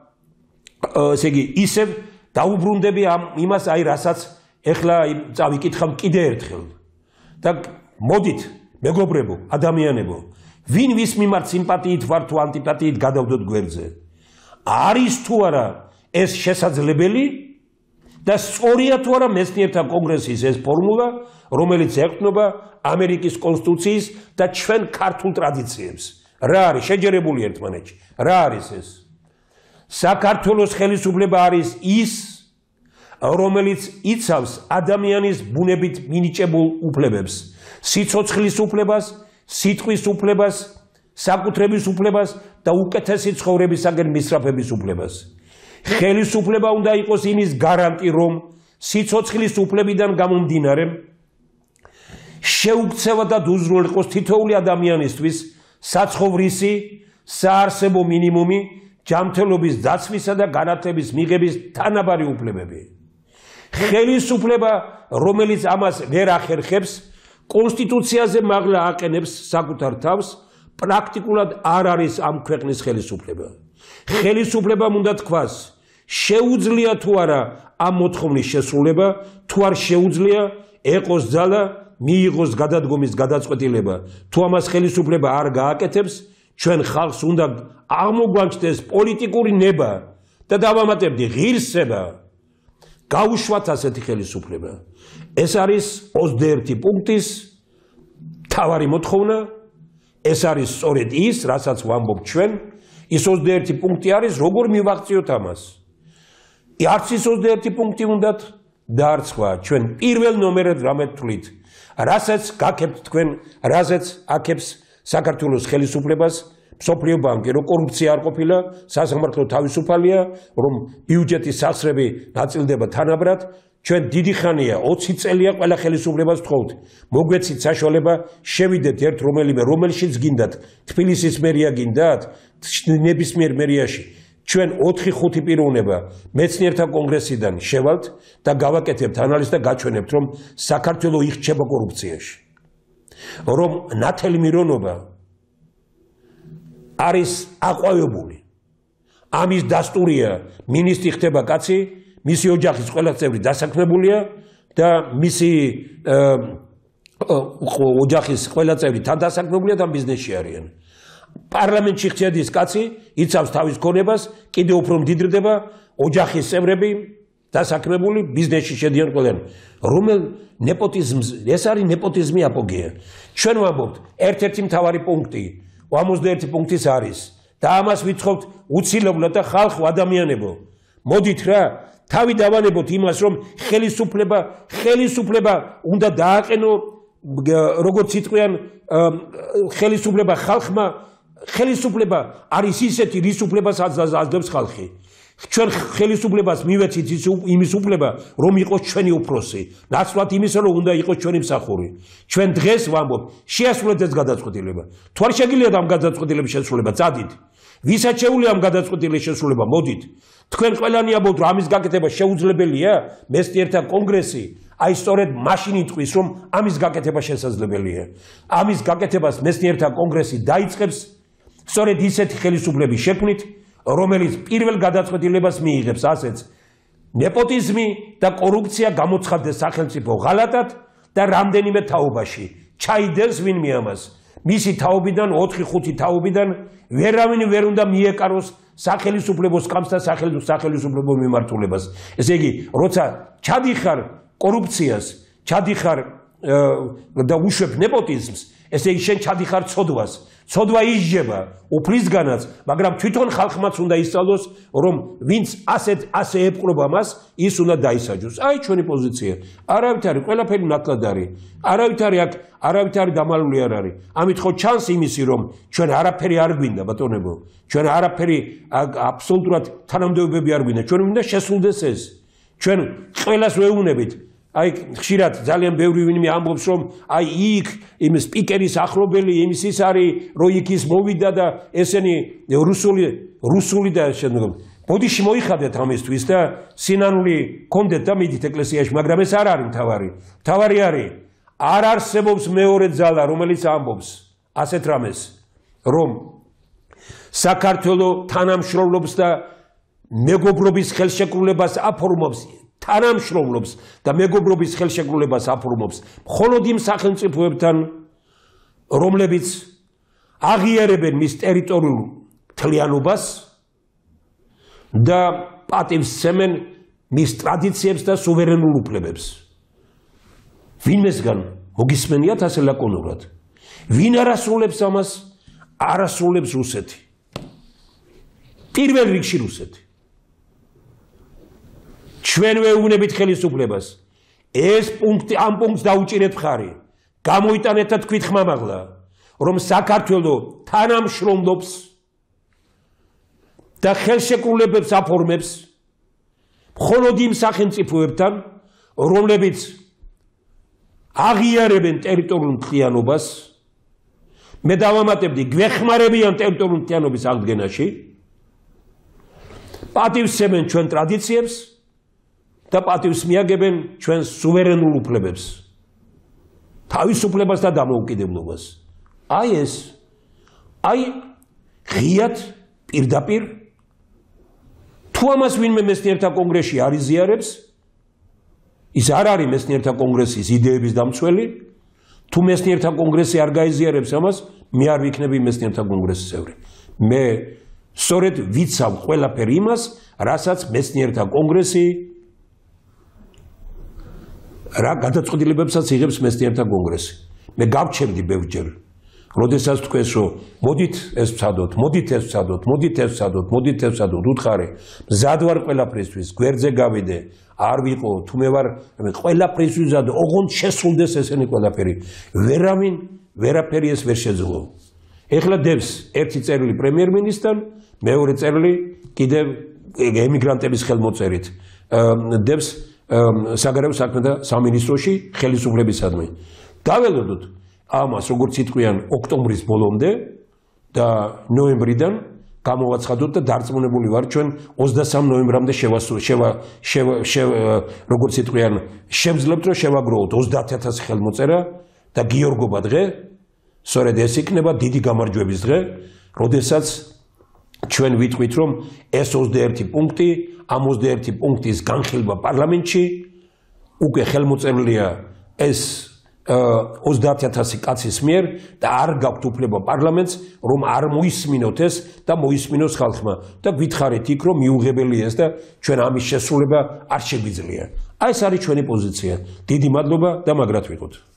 Speaker 1: ესე იგი ისევ დაუბრუნდები იმას აი რასაც ეხლა წავიკითხავ კიდე ერთხელ. და მოდით მეგობრებო, ადამიანებო, ვინ ვის მიმართ სიმპათიით ვარ თუ ანტიპათიით გადავდოთ გვერდზე. არის თუ არა ეს შესაძლებელი და სწორია თუ არა მეცნიერთა კონგრესის ეს ფორმულა, რომელიც ეყრდნობა ამერიკის კონსტიტუციის და ჩვენ ქართულ ტრადიციებს. რა არის შეჯერებული ერთმანეთში? რა არის ეს? საქართველოს ხელისუფლება არის ის, რომელიც იცავს ადამიანის ბუნებით მინიჭებულ უფლებებს. სიცოცხლის უფლებას, სიტყვის უფლებას, საკუთრების უფლებას და უკეთესი ცხოვრებისაგან მისწრაფების უფლებას. ხელისუფლება უნდა იყოს იმის გარანტი, რომ სიცოცხლის უფლებიდან გამომდინარე შეუქცევა და უზრუნველყოს თითოეული ადამიანისთვის საცხოვრისი, საარსებო მინიმუმი, ჯანმრთელობის დაცვისა და განათლების მიღების თანაბარი უფლებები. ხელისუფლება, რომელიც ამას ვერ ახერხებს, კონსტიტუციაზე მაღლა აყენებს საკუთარ თავს, პრაქტიკულად არ არის ამ ქვეყნის ხელისუფლება. ხელისუფლებამ უნდა თქვას, შეუძლია თუ არა ამ მოთხოვნის შესრულება, თუ არ შეუძლია, ეყოს ძალა, მიიღოს გადადგომის გადაწყვეტილება. თუ ამას ხელისუფლება არ გააკეთებს, ჩვენ ხალხს უნდა აღმოგვანჩდეს პოლიტიკური ნება და დავამატებდი ღირსება. გაუშვათ ასეთი ხელისუფლება. ეს არის 21 პუნქტის მთავარი მოთხოვნა. ეს არის სწორედ ის, რასაც ვამბობ ჩვენ. ის 21 პუნქტი არის, როგორ მივაღწიოთ ამას. არც ის 21 პუნქტი უნდათ და არც სხვა. ჩვენ პირველ ნომერად რამე ვთვლით, რასაც გაკეთებთ თქვენ, რასაც აკეთებს საქართველოს ხელისუფლებას, მსოფლიო ბანკი, რომ კორუფცია არ ყოფილა, სასამართლო თავისუფალია, რომ ბიუჯეტის სახსრები ნაწილდება თანაბრად. ჩვენ დიდი ხანია 20 წელია ყველა ხელისუფლებას ვთხოვთ. მოგვეცით საშუალება, შევიდეთ ერთ რომელშიც გინდათ, თბილისის მერია გინდათ, ნებისმიერ მერიაში. ჩვენ 4-5 პიროვნება მეცნიერთა კონგრესიდან შევალთ და გავაკეთებთ ანალიზს და გაჩვენებთ, რომ საქართველო იხჩება კორუფციაში. რომ ნათელი მირონობა არის აყვავებული. ამის დასტურია, მინისტრი ხდება კაცი, მისი ოჯახის ყველა წევრი დასაქმებულია და მისი ოჯახის ყველა წევრი თან დასაქმებულია და ბიზნესში არიან. პარლამენტში ხდების კაცი იცავს თავის ქონებას, კიდევ უფრო მდიდრდება, ოჯახის წევრები დასაქმებული ბიზნესში შედიან ყველანი. რომელ ნეპოტიზმს, ეს არის ნეპოტიზმი აპოგეა. ჩვენ ვამბობთ, ერთ-ერთი მთავარი პუნქტი 51 პუნქტის არის და ამას ვითხოვთ უცილებლად და ხალხო ადამიანებო. მოდით რა, თავი დავანებოთ იმას, რომ ხელისუფლება უნდა დააყენო, როგორც იტყვიან, ხელისუფლება ხალხმა, ხელისუფლება არის ისეთი, რის უფლებასაც აძლევს ხალხი. ჩვენ ხელისუფლებას მივეცით იმის უფლება, რომ იყოს ჩვენი უფროსი. ნაცვლად იმისა, რომ უნდა იყოს ჩვენი მსახური. ჩვენ დღეს ვამბობ, შეასრულეთ ეს გადაწყვეტილება. თუ არ შეგიძლიათ ამ გადაწყვეტილების შესრულება, წადით. ვისაც შეუძლია ამ გადაწყვეტილების შესრულება, მოდით. თქვენ ყველანი ამბობთ, რომ ამის გაკეთება შეუძლებელია, მესტიერთა კონგრესი აი სწორედ მაშინ იტყვის, რომ ამის გაკეთება შესაძლებელია. ამის გაკეთებას მესტიერთა კონგრესი დაიწყებს სწორედ ისეთი ხელისუფლების შექმნით, რომელიც პირველ გადაწყვეტილებას მიიღებს ასეც ნეპოტიზმი და კორუფცია გამოცხადდეს სახელმწიფო ღალატად და რამდენიმე თაობაში ჩაიდელს ვინმე ამას. მისი თაობიდან 4-5 თაობიდან ვერავინ ვერ უნდა მიეკაროს სახელმწიფო სკამს და სახელმწიფო მიმართულებას. ესე იგი, როცა ჩადიხარ კორუფციას, ჩადიხარ და უშვებ ნეპოტიზმს, ესე იგი შენ ჩადიხარ ცოდვას. ცოდვა ისჯება უფლისგანაც, მაგრამ თვითონ ხალხმაც უნდა ისწავლოს, რომ ვინც ასე ეპყრობა მას, ის უნდა დაისაჯოს. აი ჩვენი პოზიცია. არავით არის, ყველაფერი ნათლად არის. არავით არის დამალული არ არის. ამით ხო ჩანს იმისი, რომ ჩვენ არაფერი არ გვინდა, ბატონებო. ჩვენ არაფერი აბსოლუტურად თანამდებობები არ გვინდა. ჩვენ უნდა შესრულდეს ეს. ჩვენ ყველას ვეუბნებით. აი ხშირად ძალიან ბევრი ვინმე ამბობს, რომ აი იქ იმ სპიკერის ახლობელი იმის ის არის, რომ იქ ის მოვიდა და ესენი რუსული და შემდგომ. ბოდიში მოიხადეთ ამისთვის და სინანული კონდეთ და მიდით ეკლესიაში, მაგრამ ეს არ არის მთავარი. მთავარი არის, არ არსებობს მეორე ძალა, რომელიც ამბობს ასეთ რამეს, რომ საქართველოს თანამშრომლობს და მეგობრობის ხელშეკრულებას აფორმობს. თანამშრომლობს და მეგობრობის ხელშეკრულებას აფორმობს მხოლოდ იმ სახელმწიფოებთან, რომლებიც აღიარებენ მის ტერიტორიულ მთლიანობას და პატივს სცემენ მის ტრადიციებს და სუვერენულ უფლებებს. ვინმესგან მოგისმენიათ ასე ლაკონურად? ვინ არ ასრულებს ამას? არ ასრულებს რუსეთი. პირველ რიგში რუსეთი. ჩვენ ვეუბნებით ხელისუფლებას. ეს პუნქტი ამ პუნქტს დაუჭირეთ მხარი. გამოიტანეთ და თქვით ხმამაღლა, რომ საქართველოს თანამშრომლობს და ხელშეკრულებებს აფორმებს მხოლოდ იმ სახელმწიფოებთან, რომლებიც აღიარებენ ტერიტორიულ მთლიანობას, მე დავამატებდი, გვეხმარებიან ტერიტორიულ მთლიანობის აღდგენაში, პატივს სცემენ ჩვენ ტრადიციებს და პატივს მიაგებენ ჩვენს სუვერენულ უფლებებს, თავისუფლებას და დამოუკიდებლობას. აი ეს, აი ღიად პირდაპირ თუ ამას ვინმე მესტიერთა კონგრესში არ იზიარებს, ის არ არის მესტიერთა კონგრესის იდეების დამცველი. თუ მესტიერთა კონგრესი არ გაიზიარებს ამას, მე არ ვიქნები მესტიერთა კონგრესის წევრი. მე სწორედ ვიცავ ყველაფერი იმას, რასაც მესტიერთა კონგრესი რა გადაწყვეტილებებსაც იღებს მესტიერთა კონგრესი. მე გავჩერდი ბევრჯერ, როდესაც თქვენს რომ მოდით ეს ვცადოთ, მოდით ეს ვცადოთ, მოდით ეს ვცადოთ, მოდით ეს ვცადოთ, უთხარი, მზად ვარ ყველაფრისთვის, გვერდზე გავიდე, არ ვიყო, თუ მე ვარ ყველაფრისთვის მზად, ოღონდ შესრულდეს ესენი ყველაფერი. ვერაფერი ეს ვერ შეძლო. ეხლა დევს ერთი წერილი პრემიერ-მინისტრთან, მეორე წერილი კიდევ ემიგრანტების ხელმოწერით. დევს საგარეო საქმეთა სამინისტროში ხელისუფლებისადმი. დაველოდოთ ამას, როგორც იტყვიან, ოქტომბრის ბოლომდე და ნოემბრიდან გამოვაცხადოთ და დარწმუნებული ვარ, ჩვენ 23 ნოემბრამდე როგორც იტყვიან, შევძლებთ, რომ შევაგროვოთ 30,000 ხელმოწერა და გიორგობა დღე, სწორედ ეს იქნება დიდი გამარჯვების დღე, როდესაც ჩვენ ვიტყვით, რომ ეს 21 პუნქტი, ამ 21 პუნქტის განხილვა პარლამენტში უკვე ხელმოწერილია ეს 30,000 კაცის მიერ და არ გაქვთ უფლება პარლამენტს რომ არ მოისმინოთ ეს და მოისმინოს ხალხმა და გითხარით იქ რომ მიუღებელია ეს და ჩვენ ამის შესრულება არ შეგვიძლია. აი ეს არის ჩვენი პოზიცია. დიდი მადლობა და მაგრად ვიყოთ.